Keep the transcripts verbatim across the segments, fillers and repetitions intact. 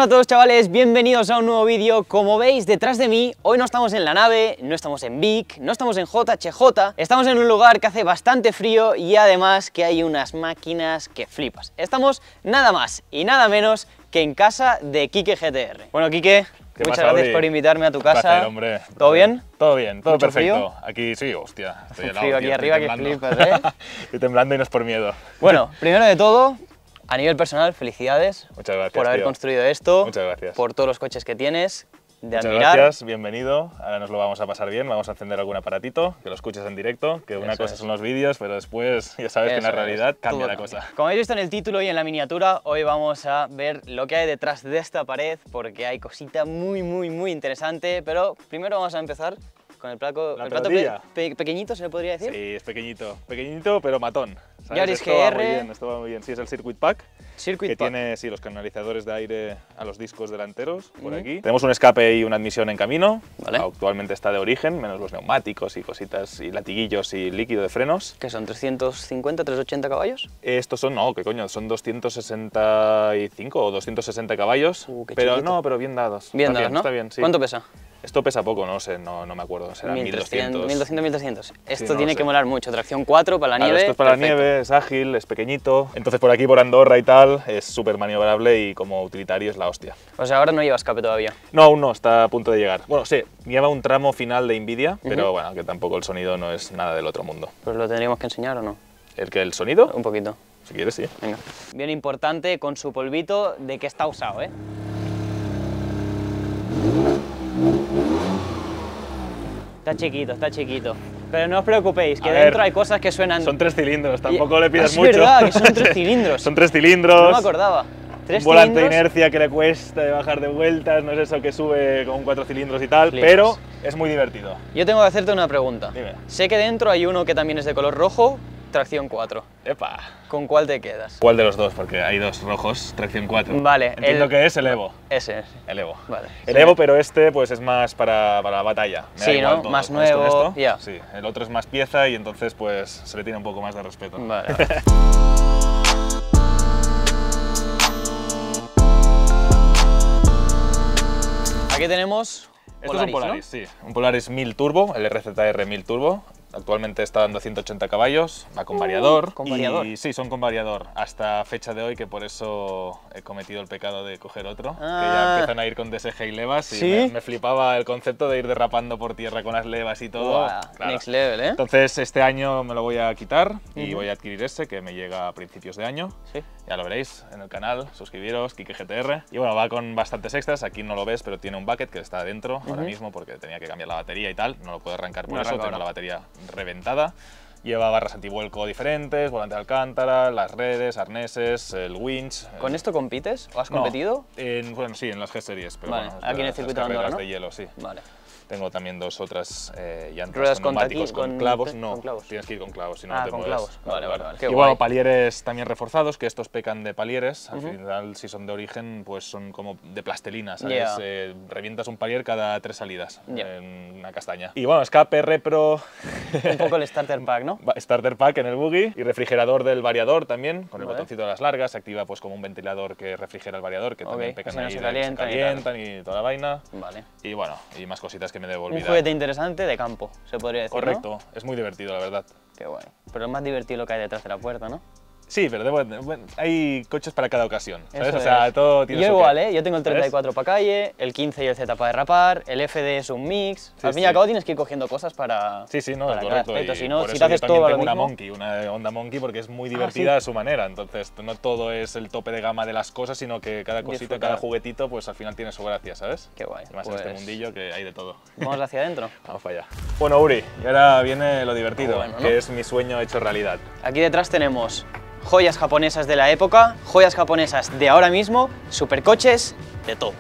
Hola a todos chavales, bienvenidos a un nuevo vídeo. Como veis detrás de mí, hoy no estamos en la nave, no estamos en Vic, no estamos en J H J, estamos en un lugar que hace bastante frío y además que hay unas máquinas que flipas. Estamos nada más y nada menos que en casa de Quique G T R. Bueno Quique, muchas pasa, gracias Uri? por invitarme a tu casa. Placer, hombre. ¿Todo bien? Todo bien, todo ¿Mucho perfecto. frío? Aquí sí, hostia, estoy Un helado, frío aquí tío, arriba estoy que temblando. flipas, ¿eh? Estoy temblando y no es por miedo. Bueno, primero de todo, a nivel personal, felicidades. Muchas gracias, por haber tío. construido esto. Muchas gracias. Por todos los coches que tienes. De Muchas admirar. gracias, bienvenido. Ahora nos lo vamos a pasar bien, vamos a encender algún aparatito, que lo escuches en directo, que una Eso cosa es. son los vídeos, pero después ya sabes que en la Eso es, realidad cambia todo la cambia. cosa. Como habéis visto en el título y en la miniatura, hoy vamos a ver lo que hay detrás de esta pared, porque hay cosita muy, muy, muy interesante, pero primero vamos a empezar con el plato, La el plato pe tortilla. pe pequeñito, ¿se le podría decir? Sí, es pequeñito, pequeñito pero matón. ¿Sabes? Yaris Esto va G R. muy bien, esto va muy bien. Sí, es el Circuit Pack. Circuit que Pack. tiene sí, los canalizadores de aire a los discos delanteros, por Ujú. aquí. Tenemos un escape y una admisión en camino. Vale. Actualmente está de origen, menos los neumáticos y cositas, y latiguillos y líquido de frenos. ¿Qué son? ¿trescientos cincuenta, trescientos ochenta caballos? Estos son, no, qué coño, son doscientos sesenta y cinco o doscientos sesenta caballos. Uh, qué pero chiquito. no, pero bien dados. Bien está dados, ¿no? Está bien, sí. ¿Cuánto pesa? Esto pesa poco, no sé, no, no me acuerdo, será mil doscientos. mil doscientos, mil trescientos. Esto no lo tiene sé. que molar mucho. Tracción cuatro para la Claro, nieve. esto es para perfecto. la nieve, es ágil, es pequeñito. Entonces por aquí, por Andorra y tal, es súper maniobrable y como utilitario es la hostia. O sea, ahora no lleva escape todavía. No, aún no, está a punto de llegar. Bueno, sí, lleva un tramo final de Nvidia, pero Ujú. bueno, que tampoco el sonido no es nada del otro mundo. ¿Pues lo tendríamos que enseñar o no? ¿El que el sonido? Un poquito. Si quieres, sí. Venga. Bien importante, con su polvito, de que está usado, ¿eh? Está chiquito, está chiquito. Pero no os preocupéis, que A dentro ver, hay cosas que suenan... Son tres cilindros, tampoco Y- le pidas es mucho. verdad, que son tres cilindros. Son tres cilindros. No me acordaba. Tres Un volante de cilindros. inercia que le cuesta de bajar de vueltas, no es eso que sube con cuatro cilindros y tal, Flipas. pero es muy divertido. Yo tengo que hacerte una pregunta. Dime. Sé que dentro hay uno que también es de color rojo, tracción cuatro. ¡Epa! ¿Con cuál te quedas? ¿Cuál de los dos? Porque hay dos rojos, tracción cuatro. Vale, Entiendo el- que es el Evo. Ese, ese. El Evo. Vale. El Sí. Evo, pero este pues es más para, para la batalla. Me da Sí, igual ¿no? todo. Más ¿Ves con nuevo, esto? ya. Sí, el otro es más pieza y entonces pues se le tiene un poco más de respeto. Vale, vale. Aquí tenemos Esto Polaris, es un ¿no? Polaris, sí. Un Polaris mil Turbo, el R Z R mil Turbo. Actualmente está dando ciento ochenta caballos, va con variador. Uh, con variador. Y sí, son con variador. Hasta fecha de hoy, que por eso he cometido el pecado de coger otro. Que Ah. ya empiezan a ir con D S G y levas. Y ¿Sí? me, me flipaba el concepto de ir derrapando por tierra con las levas y todo. Buah, Claro. next level, ¿eh? Entonces este año me lo voy a quitar y Ujú. voy a adquirir ese que me llega a principios de año. Sí. Ya lo veréis en el canal, suscribiros, Quique G T R. Y bueno, va con bastantes extras, aquí no lo ves, pero tiene un bucket que está adentro ahora Ujú. mismo porque tenía que cambiar la batería y tal. No lo puedo arrancar por No eso, arranca tengo ahora. la batería reventada. Lleva barras antivuelco diferentes, volante de alcántara, las redes, arneses, el winch. ¿Con el- esto compites? ¿O has No, competido? en, bueno, sí, en las G-Series, pero Vale, bueno, aquí en el las circuito de carreras Andorra, ¿no? de hielo, sí. Vale. Tengo también dos otras eh, llantas Ruedas con con neumáticos taqui- con, con- clavos. con No, clavos. tienes que ir con clavos, si no Ah, no te con mueves. clavos. Vale, vale, vale. Qué Y guay. bueno, palieres también reforzados, que estos pecan de palieres. Al Ujú. final, si son de origen, pues son como de plastelina, ¿sabes? Ya. Eh, revientas un palier cada tres salidas Ya. en una castaña. Y bueno, escape, repro, Un poco el starter pack, ¿no? starter pack en el buggy y refrigerador del variador también, con el Vale. botoncito de las largas. Se activa pues como un ventilador que refrigera el variador, que Ok, también pecan así no ahí, se de- calientan y tal. calientan y toda la vaina. Vale. Y bueno, y más cositas que me debo Un olvidar. juguete interesante de campo, se podría decir, ¿no? Correcto, es muy divertido, la verdad. Qué guay. Pero es más divertido lo que hay detrás de la puerta, ¿no? Sí, pero debo- bueno, hay coches para cada ocasión, ¿sabes? Eso O sea, es. todo tiene Yo su igual, qué. ¿eh? Yo tengo el ¿Sabes? treinta y cuatro para calle, el quince y el Z para derrapar, el F D es un mix. Sí, al fin y sí. al cabo tienes que ir cogiendo cosas para, Sí, sí, no, para cada correcto. aspecto. y Si no, por si eso te haces yo también todo a lo tengo una mismo... Monkey, una Honda Monkey, porque es muy Ah, divertida sí. a su manera. Entonces, no todo es el tope de gama de las cosas, sino que cada cosita, Disfrutar. cada juguetito, pues al final tiene su gracia, ¿sabes? Qué guay. Y más Pues, en este mundillo que hay de todo. Vamos hacia adentro. Vamos para allá. Bueno, Uri, y ahora viene lo divertido, Bueno, ¿no? que es mi sueño hecho realidad. Aquí detrás tenemos joyas japonesas de la época, joyas japonesas de ahora mismo, supercoches, de todo.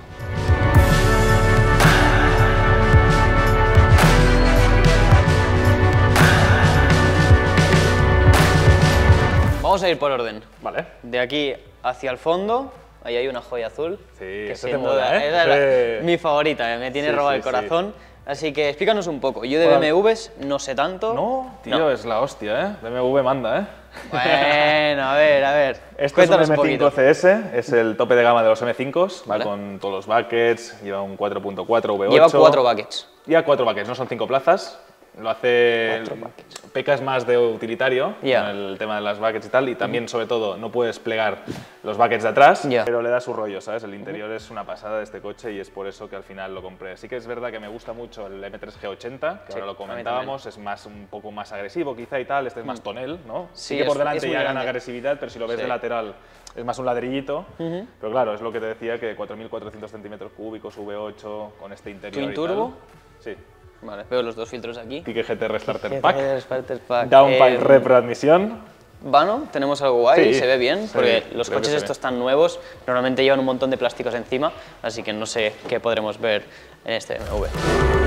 Vamos a ir por orden. Vale. De aquí hacia el fondo, ahí hay una joya azul. Sí, que esa te sin mola, duda- ¿eh? esa es la- Sí. mi favorita, eh, me tiene Sí, robado sí, el corazón. Así que explícanos un poco. Yo de Bueno, B M Ws no sé tanto. No, tío, No. es la hostia, ¿eh? B M W manda, ¿eh? Bueno, a ver, a ver. Este es un Cuéntanos M un cinco poquito. C S, es el tope de gama de los M cinco, va Vale. con todos los buckets, lleva un cuatro punto cuatro V ocho. Lleva cuatro buckets. Lleva cuatro buckets, no son cinco plazas. Lo hace... Cuatro buckets. Pecas más de utilitario, Ya. con el tema de las buckets y tal, y también, sobre todo, no puedes plegar los buckets de atrás, Ya. pero le da su rollo, ¿sabes? El interior es una pasada de este coche y es por eso que al final lo compré. Sí que es verdad que me gusta mucho el M tres G ochenta, que Sí, ahora lo a mí comentábamos, es más un poco más agresivo quizá y tal, este es más tonel, ¿no? Sí, que es- por delante es muy ya gana grande. agresividad, pero si lo ves Sí. de lateral es más un ladrillito. Pero claro, es lo que te decía, que cuatro mil cuatrocientos centímetros cúbicos, V ocho, con este interior ¿Twin y turbo? tal. Sí. Vale, veo los dos filtros aquí. Kike G T R Starter Pack. Starter Pack. Downpipe Eh, Repro admisión. Vano, tenemos algo guay, Sí, se ve bien, sí, porque los creo que coches se estos ve. tan nuevos normalmente llevan un montón de plásticos encima, así que no sé qué podremos ver en este B M W.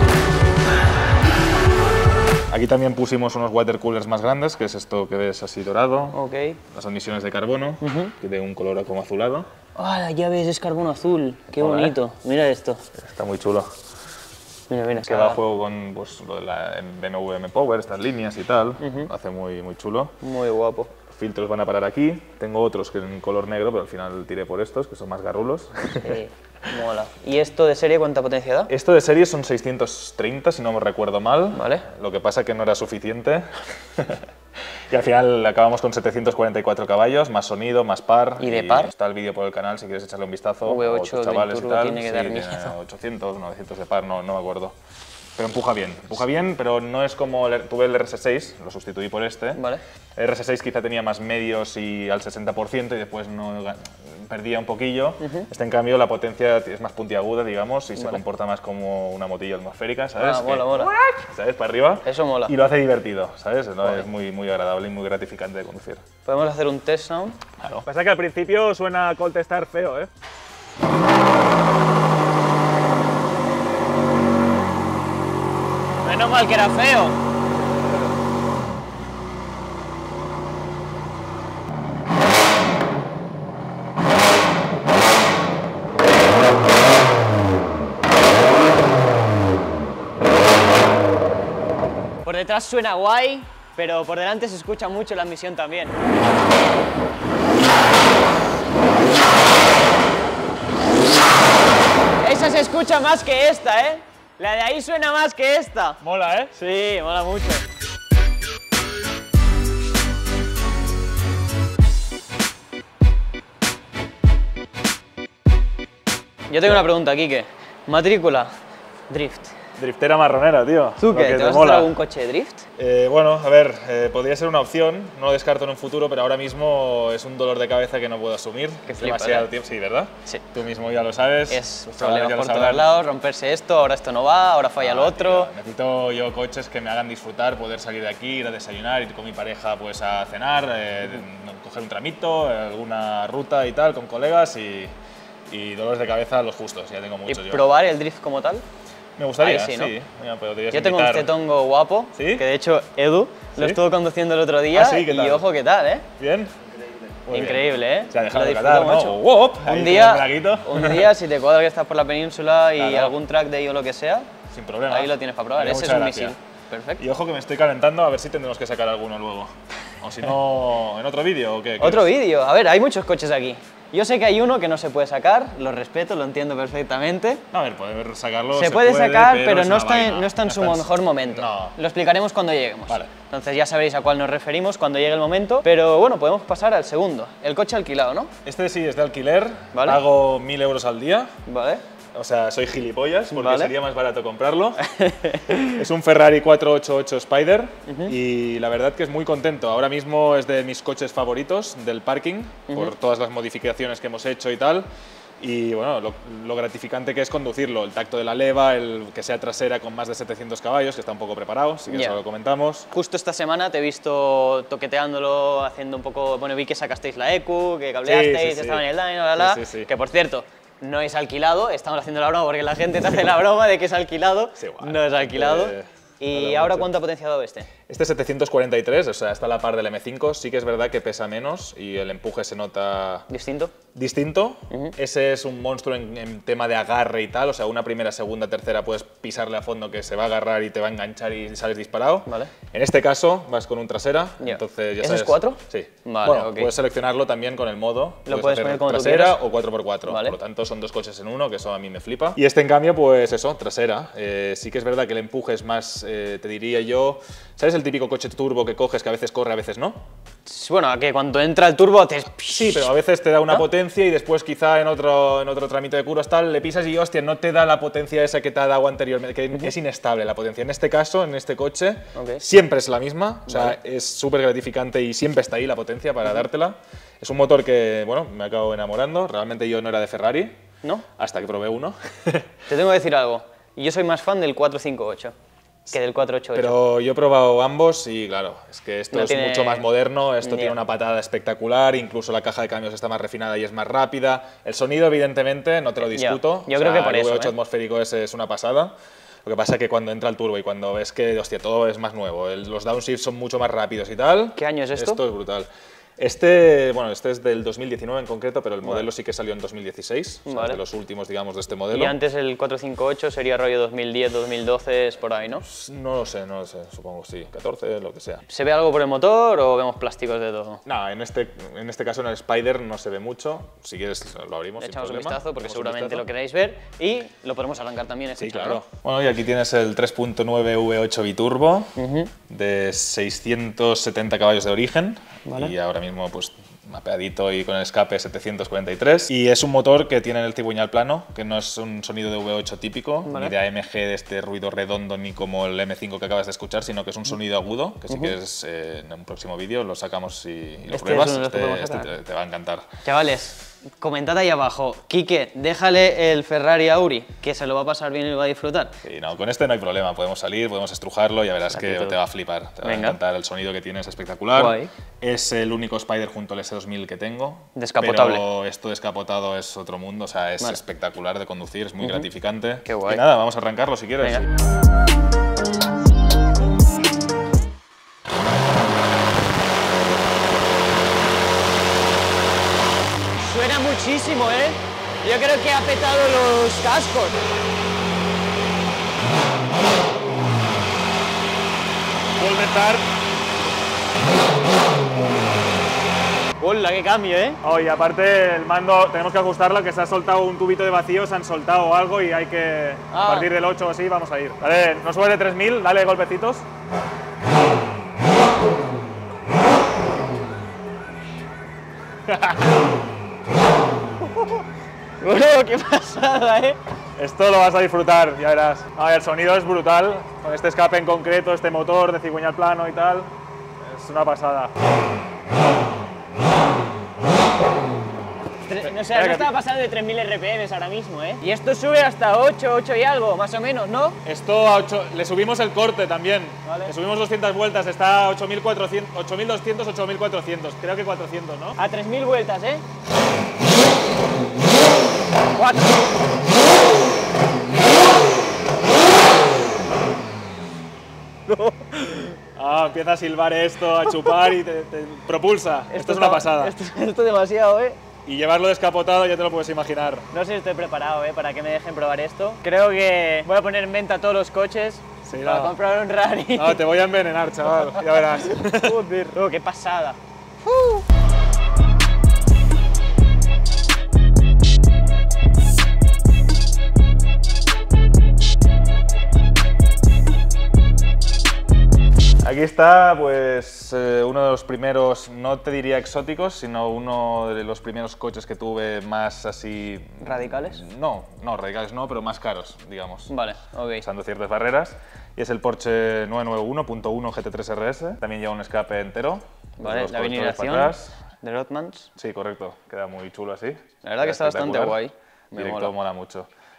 Aquí también pusimos unos water coolers más grandes, que es esto que ves así dorado. Ok. Las emisiones de carbono, que de un color como azulado. ¡Ah, la llave es carbono azul! ¡Qué Mola, ¿eh? bonito! Mira esto. Está muy chulo. Mira, mira. Que va a juego con pues, lo de la B M W M Power, estas líneas y tal. Lo hace muy, muy chulo. Muy guapo. Los filtros van a parar aquí. Tengo otros que en color negro, pero al final tiré por estos, que son más garrulos. Sí, mola. ¿Y esto de serie cuánta potencia da? Esto de serie son seiscientos treinta, si no me recuerdo mal. Vale. Lo que pasa que no era suficiente. Y al final acabamos con setecientos cuarenta y cuatro caballos, más sonido, más par. ¿Y de par? Está el vídeo por el canal si quieres echarle un vistazo. V ocho o tus del chavales y turbo tal. tiene que Sí, dar tiene miedo. ochocientos, novecientos de par, no, no me acuerdo. Pero empuja bien, empuja bien, pero no es como... el- tuve el R S seis, lo sustituí por este. Vale. El R S seis quizá tenía más medios y al sesenta por ciento y después no ga- perdía un poquillo. Este, en cambio, la potencia es más puntiaguda, digamos, y se comporta más como una motilla atmosférica, ¿sabes? Ah, mola, Que- mola. ¿Sabes? Para arriba. Eso mola. Y lo hace divertido, ¿sabes? ¿No? Es muy, muy agradable y muy gratificante de conducir. Podemos hacer un test sound. Claro. Pasa que al principio suena Colt Star feo, ¿eh? Menos mal que era feo. Por detrás suena guay, pero por delante se escucha mucho la emisión también. Esa se escucha más que esta, ¿eh? La de ahí suena más que esta. Mola, ¿eh? Sí, mola mucho. Yo tengo una pregunta, Quique. Matrícula, drift. Driftera marronera, tío. ¿Tú Lo qué? que ¿Te te vas a mola. hacer algún coche de drift? Eh, bueno, a ver, eh, podría ser una opción, no lo descarto en un futuro, pero ahora mismo es un dolor de cabeza que no puedo asumir. Qué Es flipas, demasiado ¿eh? tiempo, sí, ¿verdad? Sí. Tú mismo ya lo sabes. Es los chavales problemas ya lo por todos sabrán. lados, romperse esto, ahora esto no va, ahora falla lo Ah, otro. tío, necesito yo coches que me hagan disfrutar, poder salir de aquí, ir a desayunar, ir con mi pareja pues a cenar, eh, coger un tramito, eh, alguna ruta y tal, con colegas y, y dolores de cabeza los justos, ya tengo Y muchos yo. probar el drift como tal. Me gustaría, Ahí sí, ¿no? Mira, pero te Yo tengo un cetongo guapo, ¿Sí? que de hecho Edu lo ¿Sí? estuvo conduciendo el otro día Ah, sí, ¿qué y tal? ojo qué tal, ¿eh? ¿Bien? Muy bien. Increíble, ¿eh? Se ha dejado Lo de disfruto catar, ¿no? mucho. Wop, ahí Un con día, un braguito. un día, si te cuadra que estás por la península y Claro. algún track day o lo que sea, Sin problema. ahí lo tienes para probar. Me haría Ese es mucha un gracia. misil. Perfecto. Y ojo que me estoy calentando, a ver si tendremos que sacar alguno luego. O si no, ¿en otro vídeo o qué? Otro ¿Quieres? vídeo. A ver, hay muchos coches aquí. Yo sé que hay uno que no se puede sacar, lo respeto, lo entiendo perfectamente. A ver, poder sacarlo Se, puede sacar, pero, es no una está, en, vaina. no está en su mejor momento. No. Lo explicaremos cuando lleguemos. Vale. Entonces ya sabréis a cuál nos referimos cuando llegue el momento. Pero bueno, podemos pasar al segundo. El coche alquilado, ¿no? Este sí es de alquiler, Vale. pago mil euros al día. Vale. O sea, soy gilipollas porque Vale. sería más barato comprarlo. Es un Ferrari cuatrocientos ochenta y ocho Spider y la verdad que es muy contento. Ahora mismo es de mis coches favoritos del parking por todas las modificaciones que hemos hecho y tal. Y bueno, lo, lo gratificante que es conducirlo, el tacto de la leva, el que sea trasera con más de setecientos caballos, que está un poco preparado, si quieres Ya. lo comentamos. Justo esta semana te he visto toqueteándolo, haciendo un poco... Bueno, vi que sacasteis la E Q, que cableasteis, Sí, sí, sí. estaba en el line, la, la, Sí, sí, sí. que por cierto, no es alquilado, estamos haciendo la broma porque la gente te hace la broma de que es alquilado, Es igual. no es alquilado. Eh, ¿Y mola ahora mucho. cuánto ha potenciado este? Este setecientos cuarenta y tres, o sea, está a la par del eme cinco, sí que es verdad que pesa menos y el empuje se nota... ¿Distinto? Distinto. Uh-huh. Ese es un monstruo en, en tema de agarre y tal, o sea, una primera, segunda, tercera puedes pisarle a fondo que se va a agarrar y te va a enganchar y sales disparado. Vale. En este caso vas con un trasera, yeah. entonces ya ¿Ese sabes... es cuatro? Sí. Vale, bueno, okay. Puedes seleccionarlo también con el modo. Lo puedes poner como trasera tú o cuatro por cuatro, vale. Por lo tanto son dos coches en uno, que eso a mí me flipa. Y este en cambio, pues eso, trasera. Eh, sí que es verdad que el empuje es más, eh, te diría yo... ¿Sabes el típico coche turbo que coges que a veces corre, a veces no? Bueno, que cuando entra el turbo te... Sí, pero a veces te da una ¿no? potencia y después quizá en otro, en otro trámite de curvas tal, le pisas y hostia, no te da la potencia esa que te ha dado anteriormente, que uh-huh. es inestable la potencia. En este caso, en este coche, okay. siempre es la misma, o sea, vale. es súper gratificante y siempre está ahí la potencia para uh-huh. dártela. Es un motor que, bueno, me acabo enamorando, realmente yo no era de Ferrari, ¿no? Hasta que probé uno. Te tengo que decir algo, yo soy más fan del cuatro cinco ocho. Que del cuatro ocho ocho. Pero yo he probado ambos y claro, es que esto no es tiene... mucho más moderno, esto Ni... tiene una patada espectacular, incluso la caja de cambios está más refinada y es más rápida. El sonido, evidentemente, no te lo discuto. Yo, yo creo sea, que por el eso, V ocho ¿eh? atmosférico ese es una pasada. Lo que pasa es que cuando entra el turbo y cuando ves que, hostia, todo es más nuevo, el, los downshifts son mucho más rápidos y tal... ¿Qué año es esto? Esto es brutal. Este, bueno, este es del dos mil diecinueve en concreto, pero el modelo vale. sí que salió en dos mil dieciséis, vale. o sea, de los últimos, digamos, de este modelo. Y antes el cuatro cinco ocho sería rollo dos mil diez, dos mil doce, es por ahí, ¿no? No lo sé, no lo sé, supongo sí, catorce, lo que sea. ¿Se ve algo por el motor o vemos plásticos de todo? No, en este, en este caso en el Spider no se ve mucho, si quieres lo abrimos. Le echamos sin un vistazo porque seguramente vistazo. lo queréis ver y lo podemos arrancar también. Sí, claro. Bueno, y aquí tienes el tres punto nueve V ocho biturbo uh-huh. de seiscientos setenta caballos de origen vale. y ahora mismo pues mapeadito y con el escape setecientos cuarenta y tres. Y es un motor que tiene el cigüeñal plano, que no es un sonido de V ocho típico, vale. ni de A M G de este ruido redondo, ni como el eme cinco que acabas de escuchar, sino que es un sonido agudo, que si uh-huh. quieres eh, en un próximo vídeo lo sacamos y, y lo este pruebas. Es este, este te, te va a encantar. Chavales, comentad ahí abajo, Quique, déjale el Ferrari Auri, que se lo va a pasar bien y lo va a disfrutar. Sí, no, con este no hay problema, podemos salir, podemos estrujarlo y ya verás que te va a flipar, te va Venga. a encantar, el sonido que tiene es espectacular. Guay. Es el único Spider junto al ese dos mil que tengo. Descapotable. Pero esto descapotado es otro mundo, o sea, es vale. espectacular de conducir, es muy uh-huh. gratificante. Qué guay. Y nada, vamos a arrancarlo si quieres. Venga. Suena muchísimo, ¿eh? Yo creo que ha petado los cascos. Puedo empezar. ¡Hola, qué cambio, eh! Oh, y aparte el mando, tenemos que ajustarlo, que se ha soltado un tubito de vacío, se han soltado algo y hay que, ah. a partir del ocho o así, vamos a ir. Vale, no subes de tres mil, dale golpecitos. Bueno, qué pasada, ¿eh? Esto lo vas a disfrutar, ya verás. Ah, el sonido es brutal, con este escape en concreto, este motor de cigüeñal plano y tal. Es una pasada. O sea, no estaba pasando de tres mil R P Ms ahora mismo, ¿eh? Y esto sube hasta ocho, ocho y algo, más o menos, ¿no? Esto a ocho, le subimos el corte también. Vale. Le subimos doscientas vueltas, está a ocho mil doscientos, ocho mil cuatrocientos, creo que cuatrocientos, ¿no? A tres mil vueltas, ¿eh? cuatro. No. Ah, empieza a silbar esto, a chupar y te, te propulsa. Esto, esto es una pasada. Esto, esto es demasiado, ¿eh? Y llevarlo descapotado ya te lo puedes imaginar. No sé si estoy preparado, ¿eh? Para que me dejen probar esto. Creo que voy a poner en venta todos los coches sí, para no. comprar un Rari. No, te voy a envenenar, chaval, ya verás. Joder, oh, qué pasada. Uh. Aquí está, pues, eh, uno de los primeros, no te diría exóticos, sino uno de los primeros coches que tuve más así... ¿Radicales? No, no, radicales no, pero más caros, digamos. Vale, ok. Pasando ciertas barreras. Y es el Porsche nueve nueve uno punto uno G T tres R S. También lleva un escape entero. Vale, la vinilación de Rothmans. Sí, correcto. Queda muy chulo así. La verdad que está bastante guay. Me Directo mola. mola mucho.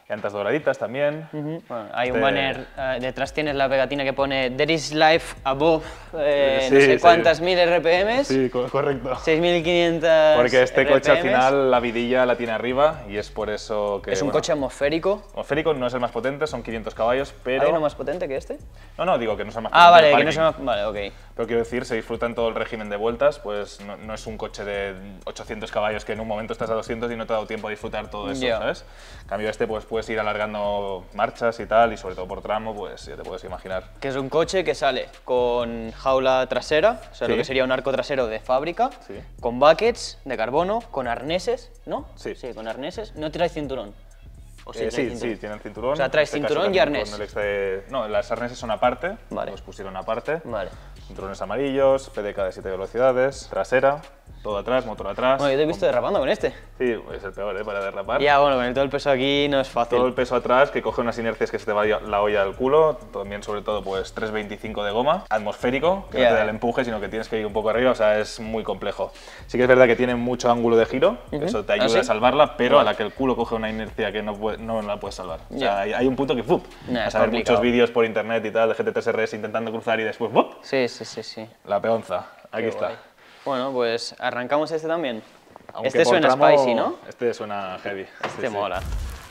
llantas doraditas también. Uh-huh. Bueno, hay Este- un banner, uh, detrás tienes la pegatina que pone There is life above, eh, Sí, no sé sí. cuántas mil R P Ms, Sí, co- correcto. seis mil quinientos Porque este coche al R P Ms. final la vidilla la tiene arriba y es por eso que... Es un bueno, coche atmosférico. atmosférico, no es el más potente, son quinientos caballos, pero... ¿Hay uno más potente que este? No, no, digo que no es el más potente. Ah, vale, del que no se parking. me... Vale, ok. Pero quiero decir, se disfruta en todo el régimen de vueltas, pues no, no es un coche de ochocientos caballos que en un momento estás a doscientos y no te ha dado tiempo a disfrutar todo eso, Ya. ¿sabes? En cambio este pues puedes ir alargando marchas y tal, y sobre todo por tramo, pues ya te puedes imaginar. Que es un coche que sale con jaula trasera, o sea, Sí. lo que sería un arco trasero de fábrica, Sí. con buckets de carbono, con arneses, ¿no? Sí. Sí, con arneses. No trae cinturón. ¿O Eh, trae sí, cinturón? sí, tiene el cinturón. O sea, trae En este caso cinturón y también arnés. con el extra de- No, las arneses son aparte, Vale. los pusieron aparte. Vale. Cinturones amarillos, P D K de siete velocidades, trasera, todo atrás, motor atrás. Bueno, yo te he visto derrapando con este. Sí, es el peor, ¿eh? Para derrapar. Ya, bueno, con el todo el peso aquí no es fácil. Todo el peso atrás, que coge unas inercias que se te va la olla al culo, también sobre todo pues tres veinticinco de goma, atmosférico, que Ya. no te da el empuje, sino que tienes que ir un poco arriba, o sea, es muy complejo. Sí que es verdad que tiene mucho ángulo de giro, que eso te ¿Ah, ayuda sí? a salvarla, pero Vale. a la que el culo coge una inercia que no, puede- no la puedes salvar. O Ya. sea, hay, hay un punto que ¡fup! Nah, Vas es a ver complicado. muchos vídeos por internet y tal de G T tres R S intentando cruzar y después ¡fup! Sí, sí, sí, sí. La peonza. Aquí Qué está. guay. Bueno, pues arrancamos este también. Aunque este por suena tramo, spicy, ¿no? Este suena heavy. Este Sí, sí. mola.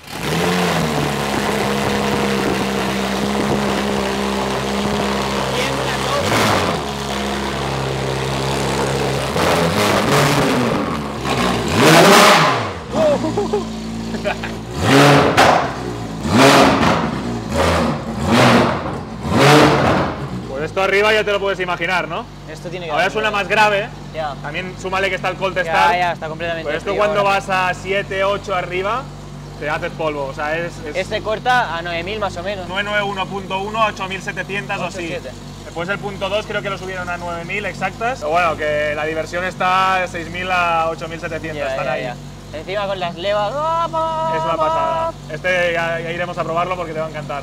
Pues esto arriba ya te lo puedes imaginar, ¿no? Esto tiene que Ahora dar suena miedo. más grave. Ya. También súmale que está el Cold Ya, Start. ya, está completamente Pues esto frío cuando ahora. vas a siete, ocho arriba, te haces polvo. O sea, es, es Este corta a nueve mil más o menos. nueve noventa y uno punto uno a ocho mil setecientos o ocho así. siete. Después el punto dos creo que lo subieron a nueve mil exactas. Pero bueno, que la diversión está de seis mil a ocho mil setecientos. Ya, Están ya, ahí. ya. Encima con las levas. ¡Vamos! Es una pasada. Este ya, ya iremos a probarlo porque te va a encantar.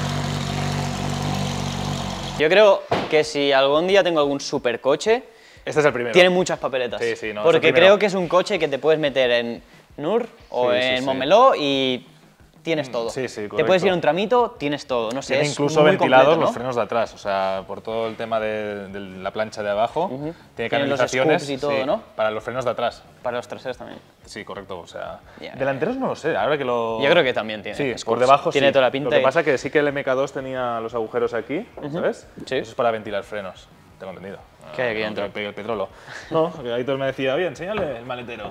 Yo creo que si algún día tengo algún supercoche, Este es el primero. tiene muchas papeletas. Sí, sí, no, es el porque primero. creo que es un coche que te puedes meter en Nur o Sí, sí, en sí. Montmeló y tienes todo. sí, sí, Te correcto. puedes ir a un tramito, tienes todo. No sé, Tiene es incluso muy ventilados completo, los ¿no? frenos de atrás, o sea, por todo el tema de, de la plancha de abajo. Tiene Tiene los canalizaciones scoops y todo, sí, ¿no? para los frenos de atrás. Para los traseros también. Sí, correcto, o sea... Ya, delanteros no lo sé, ahora que lo... Yo creo que también tiene Sí, scoops. por debajo Tiene sí. toda la pinta Lo que y- pasa es que sí que el M K dos tenía los agujeros aquí, ¿sabes? Sí. Eso es para ventilar frenos, tengo entendido. ¿Qué hay aquí No, dentro? que pegue el petróleo. No, que ahí todos me decía, oye, enséñale el maletero.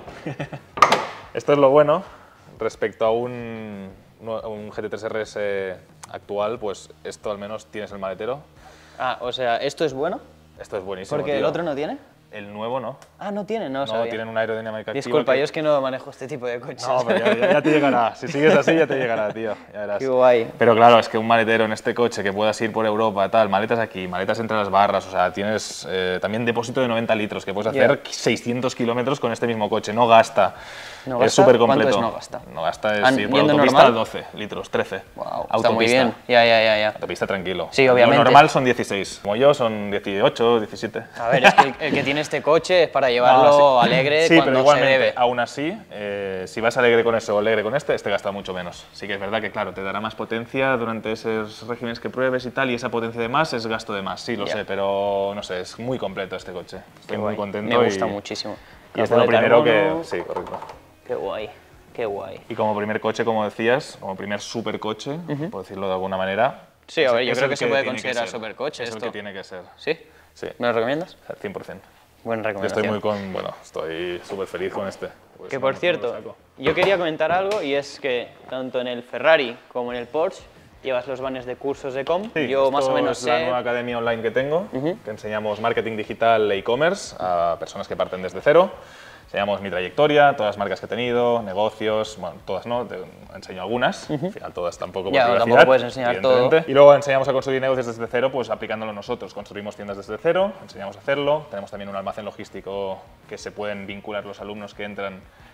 Esto es lo bueno respecto a un, a un G T tres R S actual, pues esto al menos tienes el maletero. Ah, o sea, ¿esto es bueno? Esto es buenísimo, Porque el tío. otro no tiene. El nuevo no. Ah, no tiene, no, No, sabía. tienen una aerodinámica activa. Disculpa, que- yo es que no manejo este tipo de coches. No, pero ya, ya- ya te llegará. Si sigues así, ya te llegará, tío. Ya verás. Qué guay. Pero claro, es que un maletero en este coche que puedas ir por Europa, tal, maletas aquí, maletas entre las barras, o sea, tienes eh, también depósito de noventa litros, que puedes hacer Ya. seiscientos kilómetros con este mismo coche, no gasta. ¿No Es gasta? súper ¿Cuánto completo. es no gasta? No gasta, es, Ah, sí, por yendo autopista normal. doce litros, trece. Wow, está Autopista. muy bien. Ya, ya, ya, ya. Autopista tranquilo. Sí, Lo obviamente. normal son dieciséis, como yo son dieciocho, diecisiete. A ver, es que el, el que tiene este coche es para llevarlo No, sí. alegre Sí, cuando pero se igualmente, debe. aún así, eh, si vas alegre con eso o alegre con este, este gasta mucho menos. Sí que es verdad que, claro, te dará más potencia durante esos regímenes que pruebes y tal, y esa potencia de más es gasto de más, sí, lo Ya. sé, pero no sé, es muy completo este coche. Estoy Qué muy guay. contento. Me gusta y, muchísimo. Y este es Capó lo de primero carbono. que... Sí, correcto. Qué guay, qué guay. Y como primer coche, como decías, como primer supercoche, por decirlo de alguna manera... Sí, a es- ver, yo es creo el que se puede tiene que considerar ser. supercoche Es el esto. que tiene que ser, ¿Sí? sí, ¿Me lo recomiendas? al cien por cien. Buena Yo recomendación. estoy muy con... Bueno, estoy súper feliz con este. Pues Que no, por no lo cierto, saco. yo quería comentar algo y es que tanto en el Ferrari como en el Porsche llevas los banners de cursos de com. Sí, yo más o esto menos es la sé... nueva academia online que tengo, que enseñamos marketing digital e e-commerce a personas que parten desde cero. Enseñamos mi trayectoria, todas las marcas que he tenido, negocios, bueno, todas no, te enseño algunas, al final todas tampoco por Ya, privacidad, tampoco puedes enseñar todo. evidentemente. Y luego enseñamos a construir negocios desde cero, pues aplicándolo nosotros. Construimos tiendas desde cero, enseñamos a hacerlo, tenemos también un almacén logístico que se pueden vincular los alumnos que entran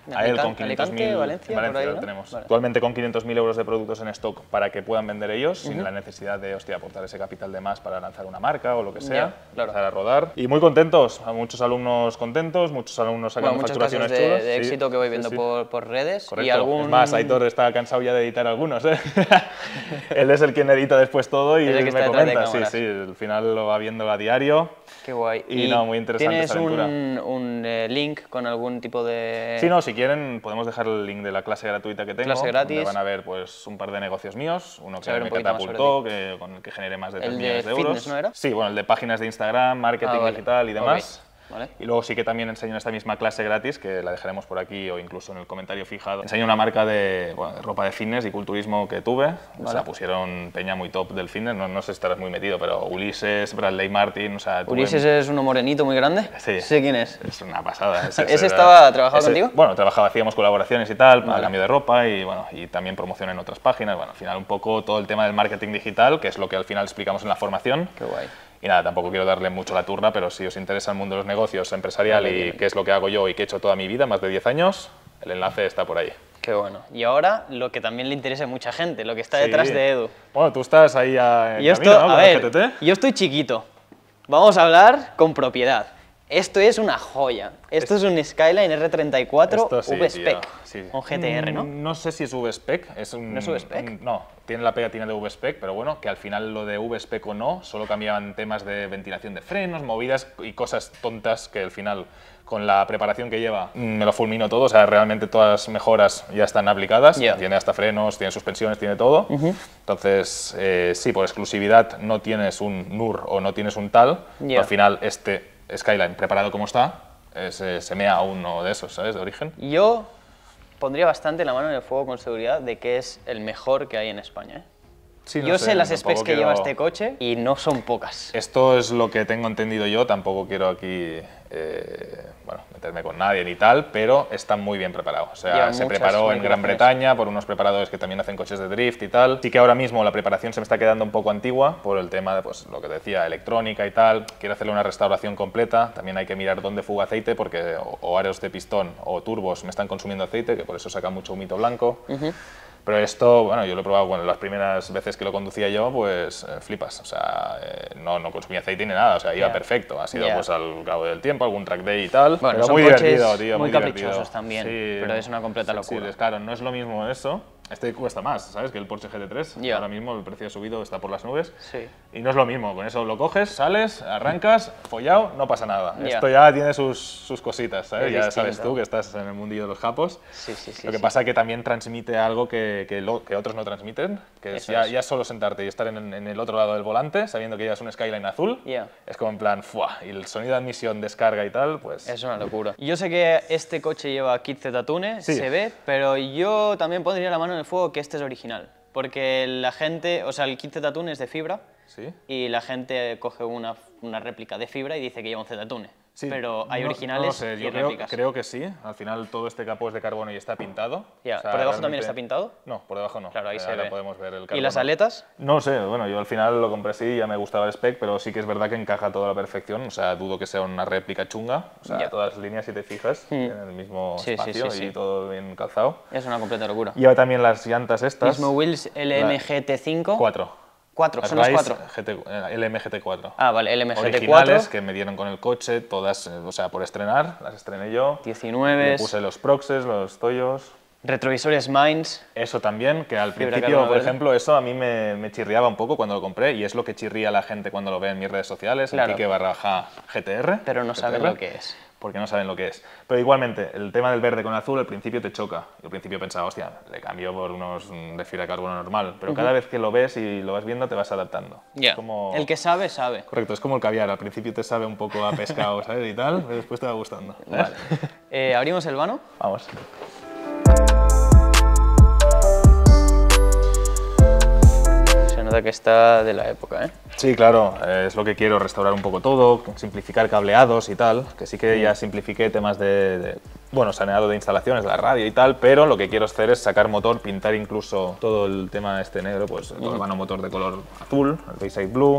A él con quinientos mil, Alicante, Valencia, Valencia por ahí, lo ¿no? tenemos. Vale. Actualmente con quinientos mil euros de productos en stock para que puedan vender ellos, sin la necesidad de, hostia, aportar ese capital de más para lanzar una marca o lo que sea, Ya, claro. empezar a rodar. Y muy contentos, a muchos alumnos contentos, muchos alumnos sacando Bueno, muchos facturaciones casos de, chulas. de Sí, éxito que voy sí, viendo sí. Por, por redes. Correcto. Y algún... Es más, Aitor está cansado ya de editar algunos, ¿eh? Él es el quien edita después todo y Es el que me está detrás de comenta, sí, cámaras. sí, al final lo va viendo a diario. Qué guay. Y no, muy interesante ¿Tienes esta aventura. un, un eh, link con algún tipo de...? Sí, no, si quieren podemos dejar el link de la clase gratuita que tengo, Clase gratis. donde van a ver pues, un par de negocios míos, uno que Saber un me poquito más sobre catapultó, que, con el que generé más de tres El de millones de euros. fitness, ¿no era? Sí, bueno, el de páginas de Instagram, marketing Ah, vale. digital y demás. Ok. Vale. Y luego sí que también enseño en esta misma clase gratis, que la dejaremos por aquí o incluso en el comentario fijado. Enseño una marca de, bueno, de ropa de fitness y culturismo que tuve. O Vale. sea, pusieron peña muy top del fitness, no, no sé si estarás muy metido, pero Ulises, Bradley Martin, o sea... tuve- ¿Ulises es uno morenito muy grande? Sí. Sé quién es. Es una pasada. ¿Ese era- estaba trabajando ese- contigo? Bueno, trabajaba, hacíamos colaboraciones y tal, Vale. a cambio de ropa y, bueno, y también promoción en otras páginas. Bueno, al final un poco todo el tema del marketing digital, que es lo que al final explicamos en la formación. Qué guay. Y nada, tampoco quiero darle mucho la turra, pero si os interesa el mundo de los negocios, empresarial Vale, y bien. qué es lo que hago yo y que he hecho toda mi vida, más de diez años, el enlace está por ahí. Qué bueno. Y ahora, lo que también le interesa a mucha gente, lo que está Sí. detrás de Edu. Bueno, tú estás ahí a, en Yo camino, estoy, ¿no? a Con el ver, G T T. yo estoy chiquito. Vamos a hablar con propiedad. Esto es una joya. Esto es, un Skyline R treinta y cuatro Esto sí, V-Spec, tío, sí. con G T R, ¿no? Mm, No sé si es V-Spec. Es un, ¿No es V-Spec? un- No, tiene la pegatina de V-Spec, pero bueno, que al final lo de V-Spec o no, solo cambiaban temas de ventilación de frenos, movidas y cosas tontas que al final, con la preparación que lleva, mm, me lo fulmino todo. O sea, realmente todas las mejoras ya están aplicadas. Ya. Tiene hasta frenos, tiene suspensiones, tiene todo. Entonces, eh, sí, por exclusividad no tienes un N U R o no tienes un tal. Ya. Al final, este Skyline, preparado como está, es, eh, se mea a uno de esos, ¿sabes? De origen. Yo pondría bastante la mano en el fuego con seguridad de que es el mejor que hay en España, ¿eh? Sí, no Yo sé, sé las tampoco specs que quiero- lleva este coche y no son pocas. Esto es lo que tengo entendido yo, tampoco quiero aquí eh, bueno, meterme con nadie ni tal, pero está muy bien preparado. O sea, Lleva se muchas preparó en Gran modificaciones. Bretaña por unos preparadores que también hacen coches de drift y tal. Sí que ahora mismo la preparación se me está quedando un poco antigua por el tema de, pues, lo que decía, electrónica y tal. Quiero hacerle una restauración completa. También hay que mirar dónde fuga aceite porque o, o aros de pistón o turbos me están consumiendo aceite, que por eso saca mucho humito blanco. Pero esto, bueno, yo lo he probado, bueno, las primeras veces que lo conducía yo, pues eh, flipas, o sea, eh, no, no consumía aceite ni nada, o sea, iba Ya. perfecto. Ha sido Ya. pues al cabo del tiempo, algún track day y tal, Bueno, pero son muy coches divertido, tío, muy muy, caprichosos divertido. también, Sí, pero es una completa sí, locura. Sí, claro, no es lo mismo eso. Este cuesta más, ¿sabes? Que el Porsche G T tres. Ya. Ahora mismo el precio ha subido, está por las nubes. Sí. Y no es lo mismo, con eso lo coges, sales, arrancas, follado, no pasa nada. Ya. Esto ya tiene sus, sus cositas, ¿sabes? Es Ya sabes distinto. tú que estás en el mundillo de los japos. Sí, sí, sí. Lo que sí. pasa es que también transmite algo que, que, lo- que otros no transmiten, que es Eso ya, es. ya solo sentarte y estar en, en el otro lado del volante, sabiendo que llevas un Skyline azul, Ya. es como en plan, ¡fua! Y el sonido de admisión, descarga y tal, pues... Es una locura. Yo sé que este coche lleva kit Z-Tune, Sí. se ve, pero yo también pondría la mano en el fuego que este es original. Porque la gente, o sea, el kit Z-Tune es de fibra ¿Sí? y la gente coge una, una réplica de fibra y dice que lleva un Z-Tune. Sí, Pero hay no- originales no lo sé, y yo creo, réplicas. creo que sí. Al final todo este capó es de carbono y está pintado. Ya, O sea, ¿por debajo también realmente- está pintado? No, por debajo no. Claro, ahí Eh, se ahora ve. podemos ver el ¿Y carbono. las aletas? No sé, bueno, yo al final lo compré así, ya me gustaba el spec, pero sí que es verdad que encaja todo a la perfección, o sea, dudo que sea una réplica chunga, o sea, Ya. todas las líneas, si te fijas, tienen el mismo Sí, sí, espacio sí, sí. y todo bien calzado. Es una completa locura. Lleva también las llantas estas. Mismo wheels L M G T cinco. Cuatro. Cuatro, Las son los Rise cuatro. G T, eh, L M G T cuatro. Ah, vale, L M G T cuatro. Originales que me dieron con el coche, todas, eh, o sea, por estrenar, las estrené yo. diecinueve. Le puse los proxes, los toyos. Retrovisores Mines. Eso también, que al Fibra principio, carbono por verde. ejemplo, eso a mí me, me chirriaba un poco cuando lo compré y es lo que chirría a la gente cuando lo ve en mis redes sociales, Claro. en Quique barra baja G T R. Pero no saben G T R, lo que es. Porque no saben lo que es. Pero igualmente, el tema del verde con azul al principio te choca. Yo al principio pensaba, hostia, le cambio por unos mm, de fibra de carbono normal. Pero cada vez que lo ves y lo vas viendo te vas adaptando. Ya. Es como... El que sabe, sabe. Correcto, es como el caviar. Al principio te sabe un poco a pescado, ¿sabes? Y tal, pero después te va gustando. ¿sabes? Vale. Eh, ¿Abrimos el vano? Vamos. Se nota que está de la época, ¿eh? Sí, claro, eh, es lo que quiero, restaurar un poco todo, simplificar cableados y tal, que sí que ya simplifiqué temas de, de, bueno, saneado de instalaciones, la radio y tal, pero lo que quiero hacer es sacar motor, pintar incluso todo el tema este negro, pues el vano motor de color azul, el Bayside Blue,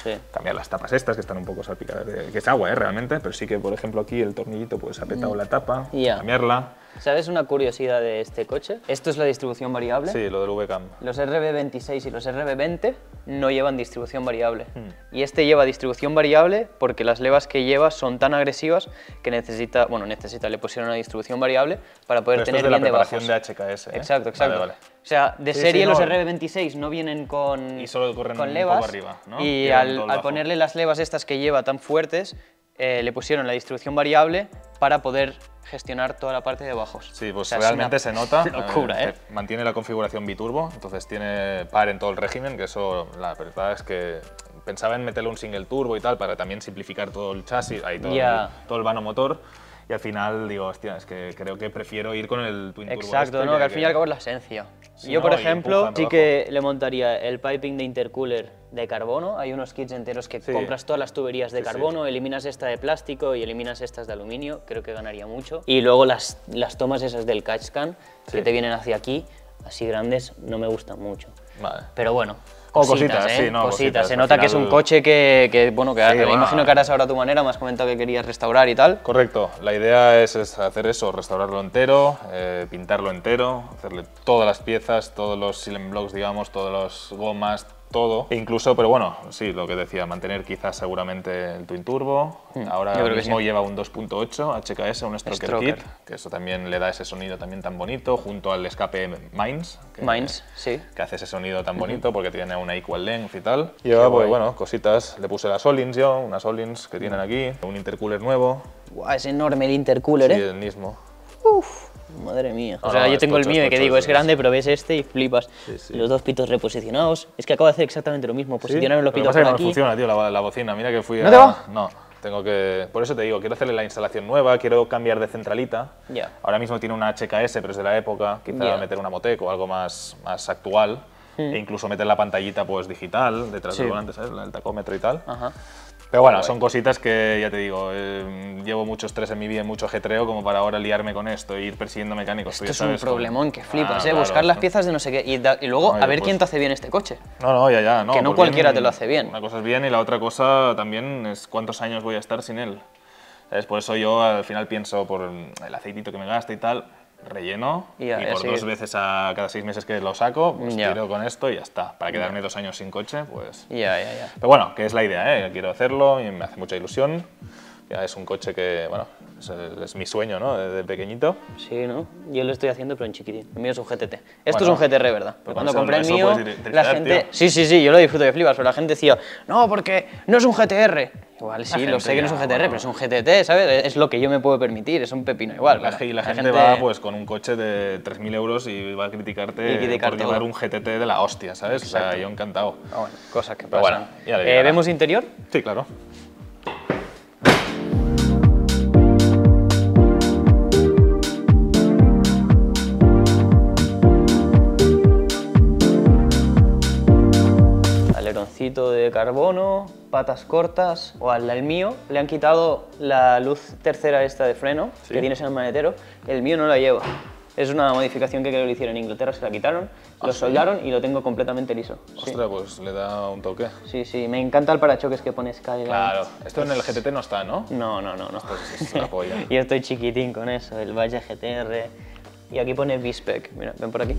Sí. Cambiar las tapas estas que están un poco salpicadas, de, que es agua, ¿eh? Realmente, pero sí que, por ejemplo, aquí el tornillito pues ha petado mm. la tapa, yeah. cambiarla. ¿Sabes una curiosidad de este coche? Esto es la distribución variable. Sí, lo del V CAM. Los R B veintiséis y los R B veinte no llevan distribución variable. Hmm. Y este lleva distribución variable porque las levas que lleva son tan agresivas que necesita, bueno, necesita, le pusieron una distribución variable para poder Pero tener esto es de bien de bajos. la preparación de H K S, ¿eh? Exacto, exacto. Vale, vale. O sea, de sí, serie sí, no. los R B veintiséis no vienen con, y solo corren con un levas poco arriba, ¿no? Y al, al ponerle las levas estas que lleva tan fuertes, eh, le pusieron la distribución variable para poder gestionar toda la parte de bajos. Sí, pues o sea, realmente es se nota. Locura, ¿eh? Mantiene la configuración biturbo, entonces tiene par en todo el régimen, que eso, la verdad es que pensaba en meterle un single turbo y tal, para también simplificar todo el chasis, ahí todo, yeah. el, todo el vano motor. Y al final digo, hostia, es que creo que prefiero ir con el twin turbo. Exacto, este, no, que, que al fin y al cabo es la esencia. Sí, Yo, no, por ejemplo, sí que abajo. le montaría el piping de intercooler de carbono. Hay unos kits enteros que sí. compras todas las tuberías de sí, carbono, sí. eliminas esta de plástico y eliminas estas de aluminio. Creo que ganaría mucho. Y luego las, las tomas esas del catch can, sí. que te vienen hacia aquí, así grandes, no me gustan mucho. Vale. Pero bueno. Cositas, cositas, ¿eh? sí, no, cositas. cositas. Se nota final... que es un coche que, que bueno, que sí, me bueno, imagino que harás ahora a tu manera, me has comentado que querías restaurar y tal. Correcto, la idea es, es hacer eso, restaurarlo entero, eh, pintarlo entero, hacerle todas las piezas, todos los silent blocks, digamos, todas las gomas, todo. E incluso, pero bueno, sí, lo que decía, mantener quizás seguramente el twin turbo. Hmm, ahora mismo sí. lleva un dos punto ocho H K S, un stroker, stroker kit, que eso también le da ese sonido también tan bonito, junto al escape Mainz. Que, Mainz, sí. Que hace ese sonido tan bonito, uh-huh. porque tiene una equal length y tal. Y lleva, pues bueno, cositas, le puse las Olins yo, unas Olins que tienen aquí, un intercooler nuevo. Guau, es enorme el intercooler, sí, ¿eh? Sí, el mismo. Uf. Madre mía. No, o sea, no, yo tengo tocho, el mío y que digo, es sí. grande, pero ves este y flipas. Sí, sí. Los dos pitos reposicionados. Es que acabo de hacer exactamente lo mismo. Posicionar ¿Sí? los pitos por por aquí. aquí. No funciona, tío, la, la bocina. Mira que fui ¿No a... te va? No, tengo que... Por eso te digo, quiero hacerle la instalación nueva, quiero cambiar de centralita. Yeah. Ahora mismo tiene una H K S, pero es de la época. Quizá yeah. meter una Motec o algo más, más actual. Mm. E incluso meter la pantallita pues digital, detrás sí. del volante, ¿sabes? El tacómetro y tal. Ajá. Pero bueno, son cositas que, ya te digo, eh, llevo mucho estrés en mi vida, mucho ajetreo, como para ahora liarme con esto e ir persiguiendo mecánicos. Esto ya es sabes, un problemón como... que flipas, ah, ¿eh? claro, Buscar las ¿no? piezas de no sé qué y, da, y luego no, a ver pues... quién te hace bien este coche. No, no, ya, ya. No, que no pues cualquiera bien, te lo hace bien. Una cosa es bien y la otra cosa también es cuántos años voy a estar sin él. ¿Sabes? Por eso yo al final pienso por el aceitito que me gasta y tal, relleno y, ya, y por dos veces a cada seis meses que lo saco, pues ya. tiro con esto y ya está. Para quedarme ya. dos años sin coche, pues... Ya, ya, ya. Pero bueno, que es la idea, ¿eh? Quiero hacerlo y me hace mucha ilusión. Ya es un coche que, bueno, es, es mi sueño, ¿no? Desde pequeñito. Sí, ¿no? Yo lo estoy haciendo, pero en chiquitín. El mío es un G T T. Esto bueno, es un G T R, ¿verdad? Pues cuando compré el mío, la gente... Tío. Sí, sí, sí, yo lo disfruto de flipas, pero la gente decía, no, porque no es un G T R. Igual sí, lo sé que ya, no es un G T R, bueno. pero es un G T T, ¿sabes? Es lo que yo me puedo permitir, es un pepino igual. La, claro. y la, la gente, gente va pues con un coche de tres mil euros y va a criticarte y por llevar un G T T de la hostia, ¿sabes? Exacto. O sea, yo encantado. Ah, bueno, cosas que pero pasan. Bueno, ya le eh, ¿Vemos interior? Sí, claro. De carbono, patas cortas, o al, al mío le han quitado la luz tercera esta de freno ¿sí? que tienes en el maletero, el mío no la lleva. Es una modificación que creo que lo hicieron en Inglaterra, se la quitaron, ¿Ah, lo sí? soldaron y lo tengo completamente liso. Ostras, sí. pues le da un toque. Sí, sí, me encanta el parachoques que pone Skyline. Claro, esto en el G T T no está, ¿no? No, no, no, no. Esto es, es una polla. Yo estoy chiquitín con eso, el Valle G T R, y aquí pone V-Spec, mira, ven por aquí.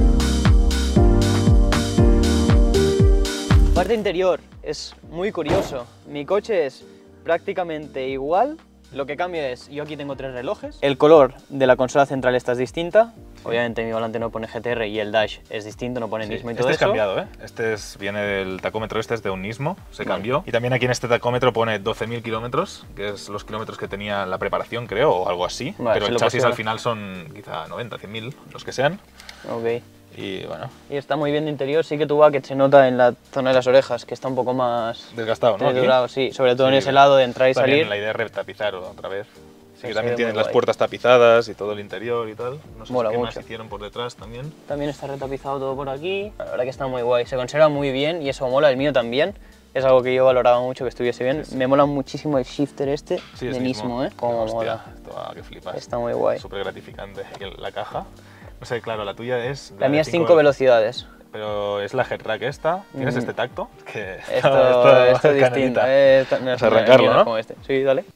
Parte interior, es muy curioso. Mi coche es prácticamente igual. Lo que cambia es, yo aquí tengo tres relojes. El color de la consola central esta es distinta. Sí. Obviamente mi volante no pone G T R y el dash es distinto, no pone sí. Nismo y todo este eso. Este es cambiado, ¿eh? Este es, viene del tacómetro, este es de un Nismo, se cambió. Vale. Y también aquí en este tacómetro pone doce mil kilómetros, que es los kilómetros que tenía la preparación, creo, o algo así. Vale, pero el chasis al final son quizá noventa, cien mil, los que sean. Ok. Y bueno. Y está muy bien de interior, sí que tu bucket se nota en la zona de las orejas, que está un poco más... desgastado, ¿no? Durado, sí, sobre todo sí, en ese lado de entrar y también salir. La idea es retapizar otra vez. Sí, que sí, también tienen las guay. puertas tapizadas y todo el interior y tal. No sé Mola qué mucho. más hicieron por detrás también. También está retapizado todo por aquí. La verdad que está muy guay, se conserva muy bien y eso mola, el mío también. Es algo que yo valoraba mucho que estuviese bien. Sí, sí. Me mola muchísimo el shifter este sí, de Nismo, ¿eh? Como hostia, mola. Esto va, que flipas. Está muy guay. Súper gratificante. La caja, no sé, claro, la tuya es... La, la mía es cinco velocidades. pero es la Headrack esta. ¿Tienes mm. este tacto? Que esto, esto, esto es distinto. Eh, esto, Vamos a arrancarlo, ¿no? Como este. Sí, dale.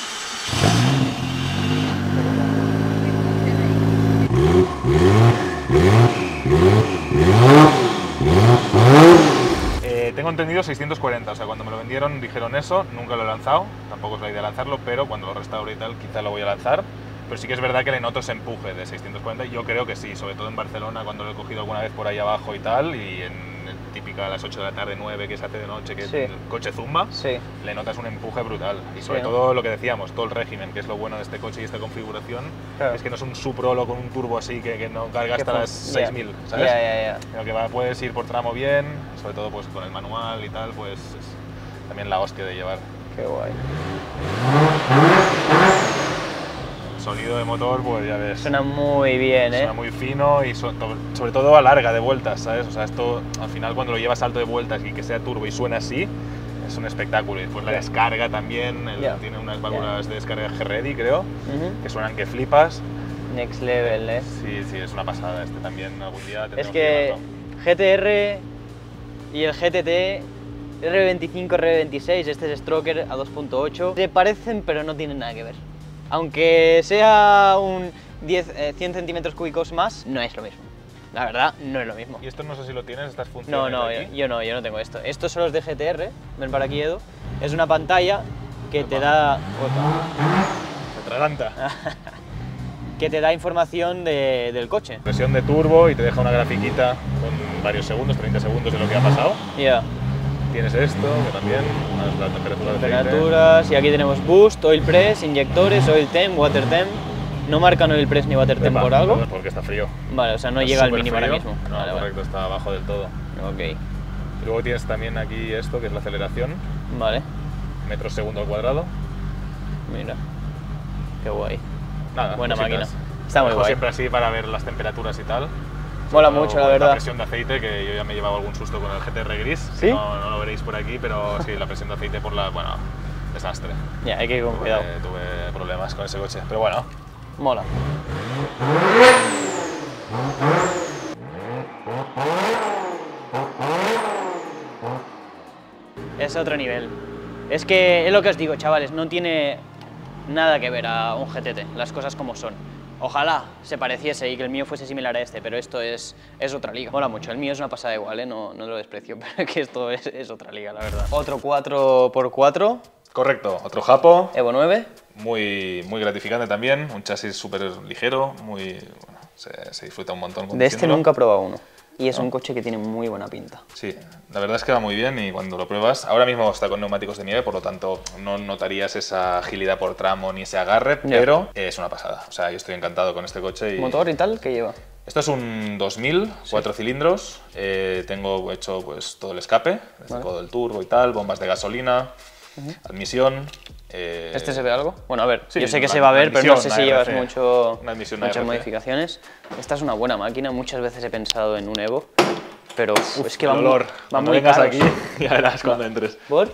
Eh, tengo entendido seiscientos cuarenta, o sea, cuando me lo vendieron dijeron eso, nunca lo he lanzado, tampoco es la idea lanzarlo, pero cuando lo restaure y tal, quizá lo voy a lanzar. Pero sí que es verdad que le noto ese empuje de seiscientos cuarenta, y yo creo que sí, sobre todo en Barcelona, cuando lo he cogido alguna vez por ahí abajo y tal, y en típica a las ocho de la tarde, nueve, que se hace de noche, que sí. el coche zumba, sí. le notas un empuje brutal. Y sobre sí, todo ¿no? lo que decíamos, todo el régimen, que es lo bueno de este coche y esta configuración, claro. es que no es un Suprolo con un turbo así que, que no carga hasta las seis mil, yeah. ¿sabes? Yeah, yeah, yeah. Sino que va, puedes ir por tramo bien, sobre todo pues con el manual y tal, pues es también la hostia de llevar. Qué guay. Sonido de motor, pues ya ves. Suena muy bien, ¿eh? Suena muy fino y so, sobre todo a larga de vueltas, ¿sabes? O sea, esto al final cuando lo llevas alto de vueltas y que sea turbo y suena así, es un espectáculo. Y después la descarga también, el, yeah. tiene unas válvulas yeah. de descarga G-Ready, creo, uh-huh. que suenan que flipas. Next level, ¿eh? Sí, sí, es una pasada. Este también algún día Es que, que G T R y el G T T, R veinticinco, R veintiséis, este es Stroker a dos punto ocho, se parecen pero no tienen nada que ver. Aunque sea un diez, eh, cien centímetros cúbicos más, no es lo mismo. La verdad, no es lo mismo. ¿Y esto no sé si lo tienes, estas funciones? No, no, yo, yo no, yo no tengo esto. Estos son los de G T R, ven para aquí, Edu. Es una pantalla que Opa. te da... Se atraganta. que te da información de, del coche. Presión de turbo y te deja una grafiquita con varios segundos, treinta segundos de lo que ha pasado. Ya. Yeah. Tienes esto, que también, la temperatura de temperaturas, y aquí tenemos boost, oil press, inyectores, oil temp, water temp. No marcan oil press ni water temp por algo. Porque está frío. Vale, o sea, no es llega al mínimo frío. ahora mismo. No, vale, correcto, vale. está abajo del todo. Ok. Y luego tienes también aquí esto, que es la aceleración. Vale. Metros segundo al cuadrado. Mira. Qué guay. Nada, buena cositas. máquina. Está muy guay. Siempre así para ver las temperaturas y tal. Mola mucho, la verdad. La presión de aceite, que yo ya me he llevado algún susto con el G T R gris. ¿Sí? No, no lo veréis por aquí, pero sí, la presión de aceite por la... bueno, desastre. Ya, yeah, hay que ir con tuve, cuidado. Tuve problemas con ese coche, pero bueno. Mola. Es otro nivel. Es que es lo que os digo, chavales, no tiene nada que ver a un G T T, las cosas como son. Ojalá se pareciese y que el mío fuese similar a este, pero esto es, es otra liga. Mola mucho, el mío es una pasada igual, ¿eh? no, no lo desprecio, pero que esto es, es otra liga, la verdad. Otro cuatro por cuatro. Correcto, otro Japo. Evo nueve. Muy, muy gratificante también, un chasis súper ligero, muy, bueno, se, se disfruta un montón. De este nunca he probado uno. Y es no. un coche que tiene muy buena pinta. Sí, la verdad es que va muy bien y cuando lo pruebas, ahora mismo está con neumáticos de nieve, por lo tanto no notarías esa agilidad por tramo ni ese agarre, yeah. pero es una pasada. O sea, yo estoy encantado con este coche. Y... ¿Motor y tal? ¿Qué lleva? Esto es un dos mil, sí. cuatro cilindros, eh, tengo hecho pues todo el escape, desde vale. todo el turbo y tal, bombas de gasolina, uh-huh. admisión. Eh... ¿Este se ve algo? Bueno, a ver, sí, yo sé que se va a ver, pero no sé si llevas mucho, muchas modificaciones. Esta es una buena máquina, muchas veces he pensado en un Evo, pero uf, es que va, olor. Muy, va cuando muy vengas caros. Aquí ya verás cuando entres. ¿Por?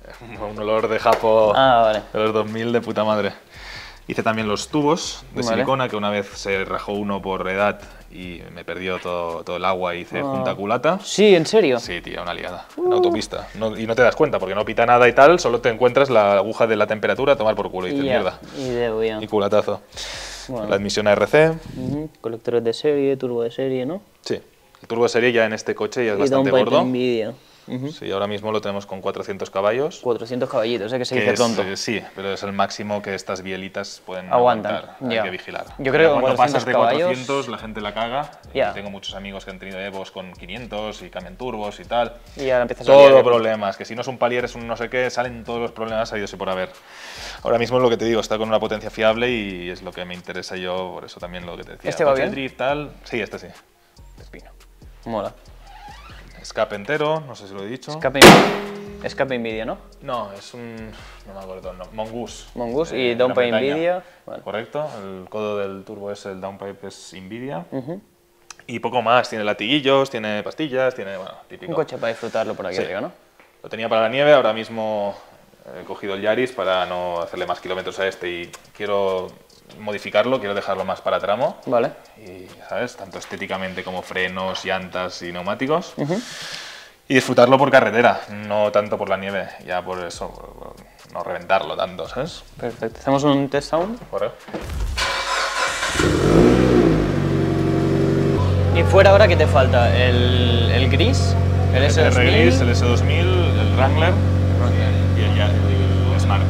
Un olor de Japo ah, vale. de los dos mil de puta madre. Hice también los tubos de vale. silicona, que una vez se rajó uno por edad y me perdió todo, todo el agua y hice oh. junta culata. Sí, ¿en serio? Sí, tío, una liada, uh. en autopista. No, y no te das cuenta porque no pita nada y tal, solo te encuentras la aguja de la temperatura a tomar por culo y dices, yeah. mierda. Y, debo, yeah. y culatazo. Bueno. La admisión A R C. Uh-huh. Colectores de serie, turbo de serie, ¿no? Sí, el turbo de serie ya en este coche ya es y bastante gordo. Nvidia. Uh-huh. Sí, ahora mismo lo tenemos con cuatrocientos caballos. cuatrocientos caballitos, ¿eh? Que se que dice es, pronto. Eh, sí, pero es el máximo que estas bielitas pueden aguantar. aguantar. Hay yeah. que vigilar. Yo creo que cuando pasas de caballos... cuatrocientos la gente la caga. Yeah. Y tengo muchos amigos que han tenido Evos con quinientos y cambian turbos y tal. Y ahora empiezas Todo a liar, problemas, que si no es un palier es un no sé qué, salen todos los problemas habidos y por haber. Ahora mismo es lo que te digo, está con una potencia fiable y es lo que me interesa yo, por eso también lo que te decía. ¿Este va bien? Drift, tal. Sí, este sí. Espino. Mola. Escape entero, no sé si lo he dicho. Escape, escape Nvidia, ¿no? No, es un... no me acuerdo, no, Mongoose. Mongoose eh, y downpipe Nvidia. Vale. Correcto, el codo del turbo es el downpipe, es Nvidia. Uh-huh. Y poco más, tiene latiguillos, tiene pastillas, tiene, bueno, típico. Un coche para disfrutarlo por aquí sí. arriba, ¿no? Lo tenía para la nieve, ahora mismo he cogido el Yaris para no hacerle más kilómetros a este y quiero modificarlo, quiero dejarlo más para tramo. Vale. Y, ¿sabes? Tanto estéticamente como frenos, llantas y neumáticos. Uh-huh. Y disfrutarlo por carretera, no tanto por la nieve, ya por eso, por, por no reventarlo tanto, ¿sabes? Perfecto. ¿Hacemos un test sound? Correcto. Y fuera ahora, ¿qué te falta? ¿El, el gris? ¿El S dos mil? El R Gris, el S dos mil, el Wrangler y el, el, el Smart.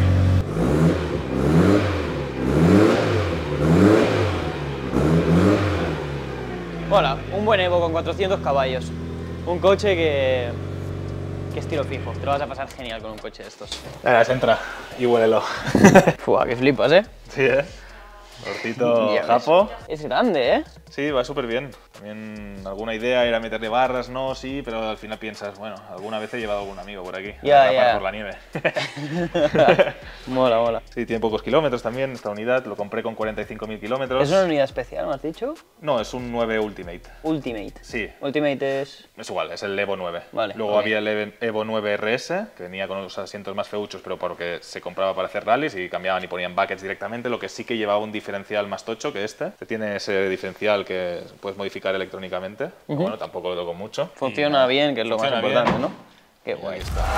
Hola, un buen Evo con cuatrocientos caballos. Un coche que, que estilo fijo. Te lo vas a pasar genial con un coche de estos. Venga, se entra y huélelo. Fua, que flipas, ¿eh? Sí, ¿eh? Tortito Ya japo. ves. Es grande, ¿eh? Sí, va súper bien. También alguna idea era meterle barras, no, sí, pero al final piensas, bueno, alguna vez he llevado a algún amigo por aquí. Ya, a ya. por la nieve. Mola, mola. Sí, tiene pocos kilómetros también, esta unidad. Lo compré con cuarenta y cinco mil kilómetros. ¿Es una unidad especial, me has dicho? No, es un nueve Ultimate. Ultimate. Sí. Ultimate es... Es igual, es el Evo nueve. Vale, Luego ok. había el Evo nueve R S, que venía con los asientos más feuchos, pero porque se compraba para hacer rallies y cambiaban y ponían buckets directamente, lo que sí que llevaba un diferencial más tocho que este. Que tiene ese diferencial que puedes modificar electrónicamente. Pero bueno, tampoco lo toco mucho. Funciona Y, bien, que es lo más funciona importante, bien. ¿no? Qué Y guay. ahí está.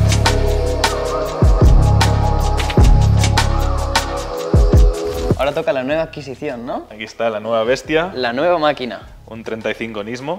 Ahora toca la nueva adquisición, ¿no? Aquí está la nueva bestia, La nueva máquina. un treinta y cinco Nismo.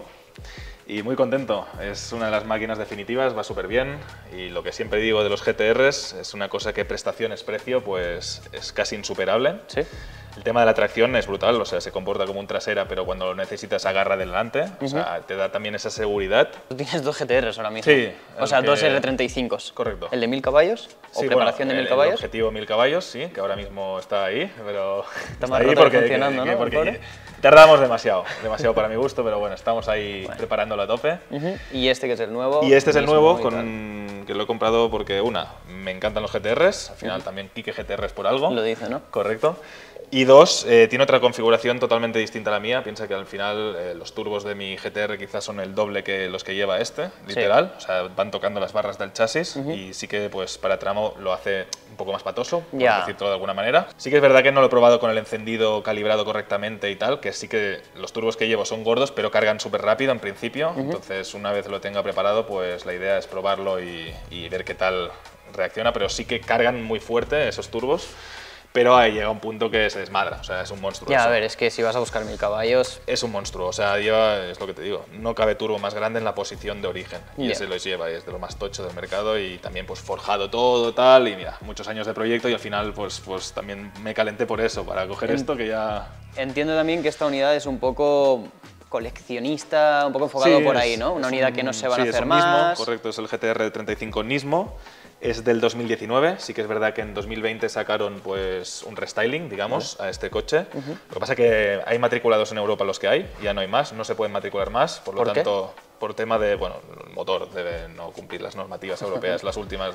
Y muy contento, es una de las máquinas definitivas, va súper bien y lo que siempre digo de los G T Rs es una cosa que prestaciones-precio pues es casi insuperable. Sí. El tema de la tracción es brutal, o sea, se comporta como un trasera, pero cuando lo necesitas agarra delante, o sea, te da también esa seguridad. Tú tienes dos G T Rs ahora mismo. Sí, O el sea, dos que- R treinta y cinco. Correcto. ¿El de mil caballos? ¿O Sí, preparación bueno, de mil el- caballos? El objetivo mil caballos, sí, que ahora mismo está ahí, pero está, más ahí roto de porque, funcionando, que- ¿no, porque pobre? tardamos demasiado, demasiado para mi gusto, pero bueno, estamos ahí preparándolo a tope. Ujú. Y este que es el nuevo. Y este es el mismo nuevo, y con, que lo he comprado porque, una, me encantan los G T Rs, al final también Quique G T Rs por algo. tal. Lo dice, ¿no? Correcto. Y dos, eh, tiene otra configuración totalmente distinta a la mía. Piensa que al final eh, los turbos de mi G T R quizás son el doble que los que lleva este, literal. O sea, van tocando las barras del chasis y sí que pues para tramo lo hace un poco más patoso, por Ya. decirlo de alguna manera. Sí que es verdad que no lo he probado con el encendido calibrado correctamente y tal, que sí que los turbos que llevo son gordos, pero cargan súper rápido en principio. Entonces, una vez lo tenga preparado, pues la idea es probarlo y, y ver qué tal reacciona, pero sí que cargan muy fuerte esos turbos. Pero ahí llega un punto que se desmadra, o sea, es un monstruo. Ya, eso. a ver, es que si vas a buscar mil caballos. Es un monstruo, o sea, lleva, es lo que te digo, no cabe turbo más grande en la posición de origen. Y Ya. ese los lleva, y es de lo más tocho del mercado y también pues forjado todo, tal, y mira, muchos años de proyecto y al final pues, pues también me calenté por eso, para coger esto que ya... Entiendo también que esta unidad es un poco coleccionista, un poco enfocado Sí, por es- ahí, ¿no? Una es unidad un- que no se van sí, a es hacer un Nismo, más. correcto, es el G T R treinta y cinco Nismo. Es del dos mil diecinueve, sí que es verdad que en dos mil veinte sacaron pues un restyling, digamos, a este coche. Lo que pasa es que hay matriculados en Europa los que hay, ya no hay más, no se pueden matricular más, por lo ¿Por qué? tanto, por tema de, bueno, el motor debe no cumplir las normativas europeas, las últimas.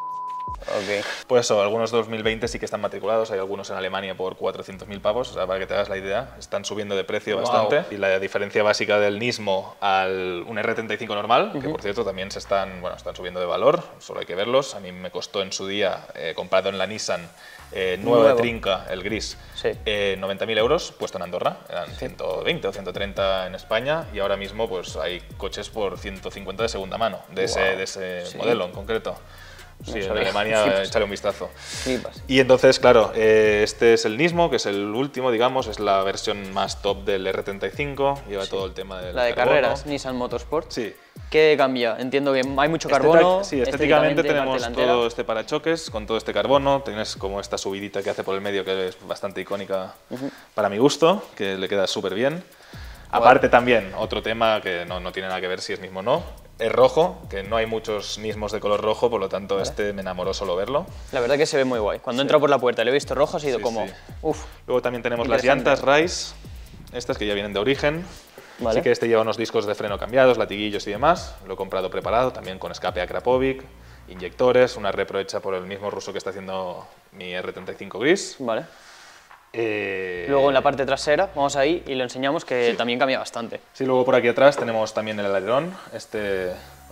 Ok. Pues eso, algunos dos mil veinte sí que están matriculados, hay algunos en Alemania por cuatrocientos mil pavos, o sea, para que te hagas la idea, están subiendo de precio Wow. bastante. Y la diferencia básica del Nismo al un R treinta y cinco normal, que por cierto también se están, bueno, están subiendo de valor, solo hay que verlos. A mí me costó en su día, eh, comprado en la Nissan, eh, nuevo de Nuevo. trinca, el gris, Sí. eh, noventa mil euros, puesto en Andorra, eran ciento veinte o ciento treinta en España, y ahora mismo pues hay coches por ciento cincuenta de segunda mano, de ese, Wow. de ese Sí. modelo en concreto. Sí, en sabía. Alemania, Flipas. échale un vistazo. Flipas. Y entonces, claro, eh, este es el Nismo, que es el último, digamos, es la versión más top del R treinta y cinco, lleva todo el tema del La de carbono. carreras, Nissan Motorsport. Sí. ¿Qué cambia? Entiendo que hay mucho Estética- carbono. sí, estéticamente parte tenemos delantera. todo este parachoques con todo este carbono, tienes como esta subidita que hace por el medio que es bastante icónica para mi gusto, que le queda súper bien. Aparte también, otro tema que no, no tiene nada que ver si es Nismo o no, es rojo, que no hay muchos Nismos de color rojo, por lo tanto este me enamoró solo verlo. La verdad que se ve muy guay. Cuando he entrado por la puerta y lo he visto rojo, ha sido Sí, como... sí. Uf. Luego también tenemos las Interesante. llantas Rise, estas que ya vienen de origen. Vale. Sí que este lleva unos discos de freno cambiados, latiguillos y demás. Lo he comprado preparado, también con escape a Krapovic, inyectores, una repro hecha por el mismo ruso que está haciendo mi R treinta y cinco gris. Vale. Eh, Luego en la parte trasera, vamos ahí y lo enseñamos que también cambia bastante. Sí, luego por aquí atrás tenemos también el alerón, este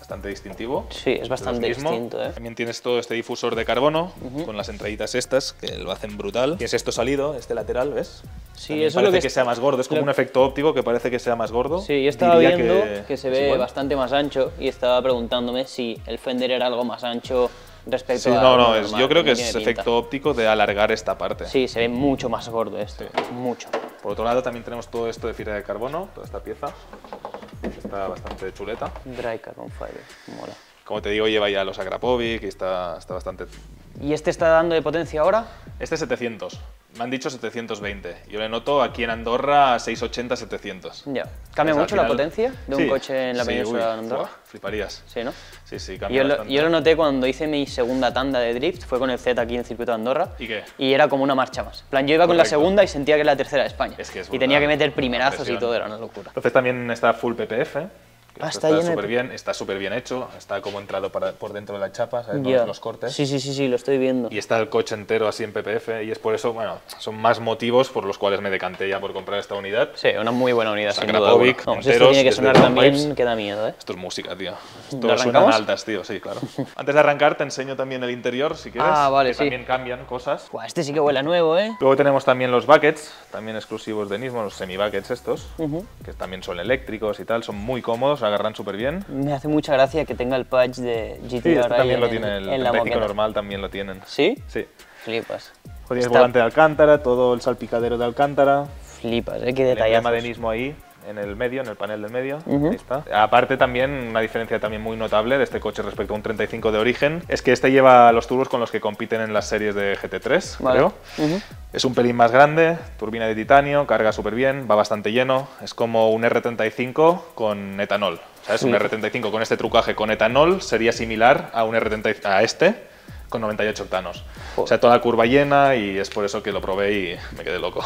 bastante distintivo. Sí, es bastante distinto, ¿eh? También tienes todo este difusor de carbono, uh-huh. con las entraditas estas, que lo hacen brutal. Tienes esto salido, este lateral, ¿ves? Sí, También eso parece es lo que, que sea más gordo, es como lo... un efecto óptico que parece que sea más gordo. Sí, yo estaba Diría viendo que, que se ve igual. bastante más ancho y estaba preguntándome si el Fender era algo más ancho respecto sí, a... No, no, normal, es, yo creo que es pinta. efecto óptico de alargar esta parte. Sí, se ve mucho más gordo esto, sí. mucho. Por otro lado también tenemos todo esto de fibra de carbono, toda esta pieza, que está bastante chuleta. Dry carbon fiber, mola. Como te digo, lleva ya los Agrapovic y está, está bastante... ¿Y este está dando de potencia ahora? Este es setecientos. Me han dicho setecientos veinte. Yo le noto aquí en Andorra seiscientos ochenta, setecientos. Ya. ¿Cambia Pues mucho final... la potencia de un sí, coche en la sí, península de uy, Andorra? Buah, fliparías. Sí, ¿no? Sí, sí, cambia yo lo, bastante. yo lo noté cuando hice mi segunda tanda de drift, fue con el Z aquí en el circuito de Andorra. ¿Y qué? Y era como una marcha más. En plan, yo iba con Correcto. la segunda y sentía que era la tercera de España. Es que es y tenía brutal, que meter primerazos y todo, era una locura. Entonces también está full P P F. Ah, está está súper de... bien, está súper bien hecho, está como entrado para, por dentro de la chapa, ¿sabes? Yeah. Los, los cortes. Sí, sí, sí, sí, lo estoy viendo. Y está el coche entero así en P P F y es por eso, bueno, son más motivos por los cuales me decanté ya por comprar esta unidad. Sí, una muy buena unidad, sin duda. Agrapovic, Vamos, enteros, esto tiene que sonar desde también, Pipes. que da miedo, ¿eh? Esto es música, tío. ¿Lo Esto suenan arrancamos? altas, tío, sí, claro. Antes de arrancar te enseño también el interior, si quieres, Ah, vale, que sí. también cambian cosas. Buah, este sí que huele a nuevo, ¿eh? Luego tenemos también los buckets, también exclusivos de Nismo, los semi-buckets estos, Uh-huh. que también son eléctricos y tal, son muy cómodos, agarran súper bien. Me hace mucha gracia que tenga el patch de G Sí, T R este ahí también en, lo tiene, el en la treinta y cinco moqueta. normal también lo tienen. ¿Sí? Sí. Flipas. Tienes Está- volante de Alcántara, todo el salpicadero de Alcántara, Flipas, ¿eh? Qué el emblema detallazos. de Nismo ahí, en el medio, en el panel del medio, Ujú. ahí está. Aparte también, una diferencia también muy notable de este coche respecto a un treinta y cinco de origen, es que este lleva los turbos con los que compiten en las series de G T tres, Vale. creo. Ujú. Es un pelín más grande, turbina de titanio, carga súper bien, va bastante lleno, es como un R treinta y cinco con etanol. ¿Sabes? Sí. Un R treinta y cinco con este trucaje con etanol sería similar a un R treinta y cinco, a este con noventa y ocho octanos. Joder. O sea, toda la curva llena y es por eso que lo probé y me quedé loco.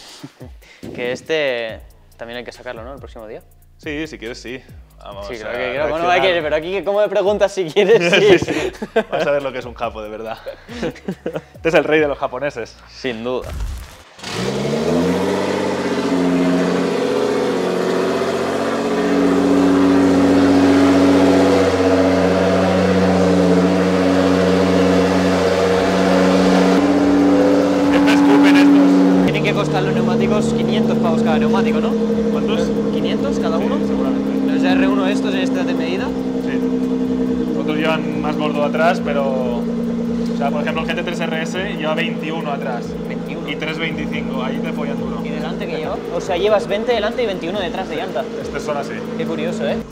Que este también hay que sacarlo, ¿no? El próximo día. Sí, si quieres, sí. Vamos Sí, a creo que creo, bueno, reaccionar. hay que, pero aquí, ¿cómo me preguntas si quieres? Sí, Sí, sí. Vamos a ver lo que es un japo, de verdad. Este es el rey de los japoneses. Sin duda. Siempre escupen estos. Tienen que costar los neumáticos quinientos pavos cada neumático, ¿no? ¿Cuántos? ¿quinientos cada uno? Sí, seguramente. ¿Los R uno estos en esta de medida? Sí. Otros llevan más gordo atrás, pero... O sea, por ejemplo, el G T tres R S lleva veintiuno atrás. veintiuno. Y tres veinticinco, ahí te follan duro. ¿Y delante que lleva? O sea, llevas veinte delante y veintiuno detrás de llanta. Estos son así. Qué curioso, ¿eh?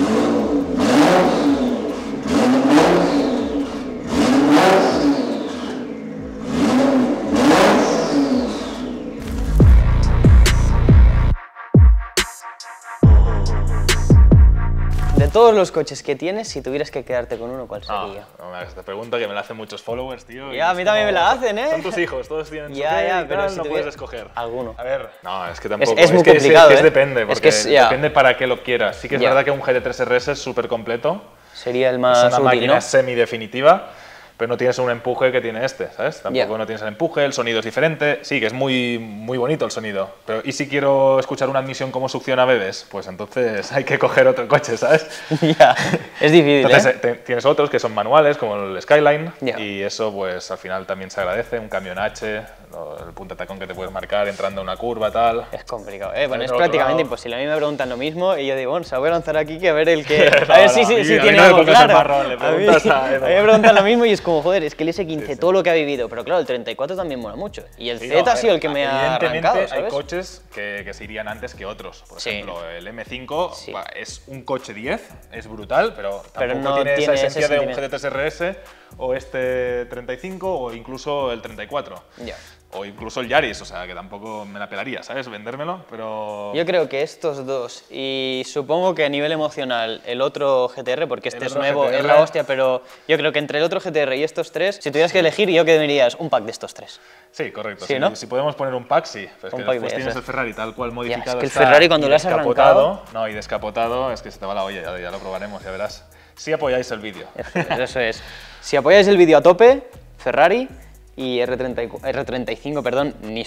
De todos los coches que tienes, si tuvieras que quedarte con uno, ¿cuál Ah, sería? no me hagas esta pregunta que me la hacen muchos followers, tío. y Ya, a es mí también me como- la hacen, ¿eh? Son tus hijos, todos tienen su Ya, qué ya, y pero tal, si no tuviera- puedes escoger. Alguno. A ver, no, es que tampoco. es muy que complicado, es, que ¿eh? es depende, Es porque que es- ya. depende para qué lo quieras. Sí que es Ya. verdad que un G T tres R S es súper completo, Sería el es más una útil, máquina ¿no? semi-definitiva, pero no tienes un empuje que tiene este, ¿sabes? Tampoco Ya. no tienes el empuje, el sonido es diferente. Sí, que es muy, muy bonito el sonido, pero ¿y si quiero escuchar una admisión cómo succiona bebés? Pues entonces hay que coger otro coche, ¿sabes? Ya, es difícil, Entonces ¿eh? eh, te- tienes otros que son manuales, como el Skyline, Ya. y eso pues al final también se agradece, un cambio en H, lo- el punta tacón que te puedes marcar entrando a una curva, tal. Es complicado, ¿eh? Bueno, es Del otro prácticamente lado. imposible. A mí me preguntan lo mismo y yo digo, bueno, se la voy a lanzar aquí que a ver el que... No, A ver no, si, a si, mí- si a mí tiene no me algo pongas el claro. marrón, le a, mí, preguntas a a Edu. mí me preguntan lo mismo y es como, joder, es que el S quince, Sí, sí. todo lo que ha vivido, pero claro, el treinta y cuatro también mola mucho. Y el Sí, Z no, ha sido el que me ha evidentemente arrancado, hay ¿sabes? coches que, que se irían antes que otros. Por Sí. ejemplo, el M cinco Sí. va, es un coche diez, es brutal, pero tampoco Pero no tiene, tiene esa ese esencia de un G sentimiento. T tres R S o este treinta y cinco o incluso el treinta y cuatro. Ya. O incluso el Yaris, o sea, que tampoco me la pelaría, ¿sabes? Vendérmelo, pero... Yo creo que estos dos, y supongo que a nivel emocional el otro G T R, porque este El es otro nuevo, G T R. es la hostia, pero yo creo que entre el otro G T R y estos tres, si tuvieras que elegir, yo que me dirías un pack de estos tres. Sí, correcto. Sí, si, ¿no? si podemos poner un pack, sí. Pero es Un que pack después de tienes ese. el Ferrari tal cual modificado. que el está, Ferrari cuando y lo has descapotado, arrancado- No, y descapotado es que se te va la olla, ya, ya lo probaremos, ya verás. Si apoyáis el vídeo. Eso es, eso es. Si apoyáis el vídeo a tope, Ferrari y R treinta y cu- R treinta y cinco, perdón, Nismo.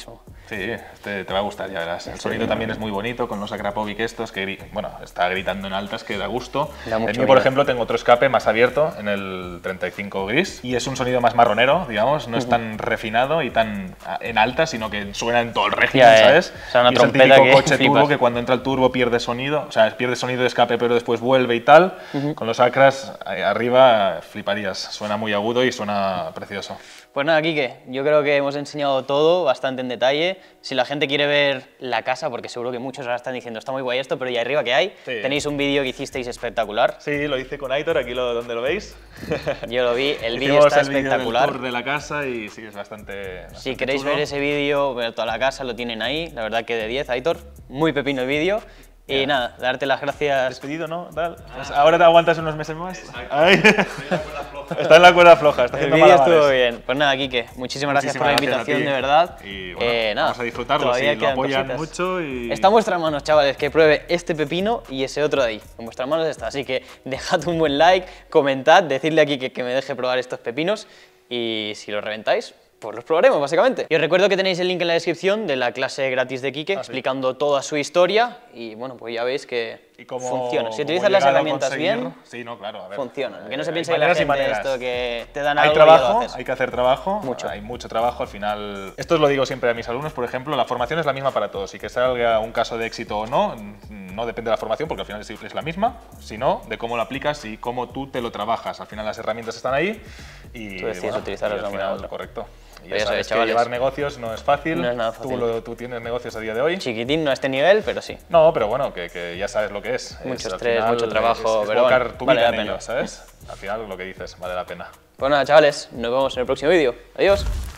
Sí, este te va a gustar, ya verás. El sonido también es muy bonito con los Akrapovic estos que, bueno, está gritando en altas que da gusto. Da mucho el mío, por ejemplo, tengo otro escape más abierto en el treinta y cinco gris y es un sonido más marronero, digamos, no es tan refinado y tan en alta, sino que suena en todo el régimen, Ya, eh. ¿sabes? O sea, una y es el trompeta típico que coche flipas. turbo que cuando entra el turbo pierde sonido, o sea, pierde sonido de escape pero después vuelve y tal. Uh-huh. Con los Acras eh, arriba fliparías, suena muy agudo y suena precioso. Pues nada, Quique, yo creo que hemos enseñado todo bastante en detalle. Si la gente quiere ver la casa, porque seguro que muchos ahora están diciendo está muy guay esto, pero ¿y arriba qué hay? Sí. Tenéis un vídeo que hicisteis espectacular. Sí, lo hice con Aitor, aquí lo, donde lo veis. Yo lo vi, el vídeo está el espectacular. Vídeo del tour de la casa y sí, es bastante, bastante Si queréis chulo. ver ese vídeo, ver toda la casa, lo tienen ahí. La verdad que de diez, Aitor, muy pepino el vídeo. Y yeah. nada, darte las gracias. Despedido, ¿no? Tal. Pues ahora te aguantas unos meses más. Ahí. Está en la cuerda floja. Está el vídeo estuvo bien. Pues nada, Quique, muchísimas gracias Muchísimas por la invitación, de verdad. Y bueno, eh, nada, vamos a disfrutarlo, sí, lo apoyan cositas. mucho y... Está en vuestras manos, chavales, que pruebe este pepino y ese otro de ahí. En vuestras manos está, así que dejad un buen like, comentad, decidle a Quique que me deje probar estos pepinos y si los reventáis, pues los probaremos, básicamente. Y os recuerdo que tenéis el link en la descripción de la clase gratis de Quique, ah, explicando sí. toda su historia y, bueno, pues ya veis que ¿Y cómo, funciona. Si utilizas las herramientas bien, sí, no, claro, a ver, funciona. Que no se piense que la gente esto que te dan hay algo trabajo, y lo hay que hacer trabajo, mucho. hay mucho trabajo al final. Esto os lo digo siempre a mis alumnos, por ejemplo, la formación es la misma para todos y que salga un caso de éxito o no, no depende de la formación porque al final es la misma, sino de cómo lo aplicas y cómo tú te lo trabajas. Al final las herramientas están ahí y tú decides bueno, utilizarlas de una manera u otra. Correcto. Y ya ya sabes sabes, que llevar negocios no es fácil. No es nada fácil. Tú, lo, tú tienes negocios a día de hoy. Chiquitín, no a este nivel, pero sí. No, pero bueno, que, que ya sabes lo que es. Mucho es, estrés, mucho trabajo, es, es pero bueno, tu vale vida la en pena. ello, ¿sabes? Al final lo que dices, vale la pena. Pues nada, chavales, nos vemos en el próximo vídeo. Adiós.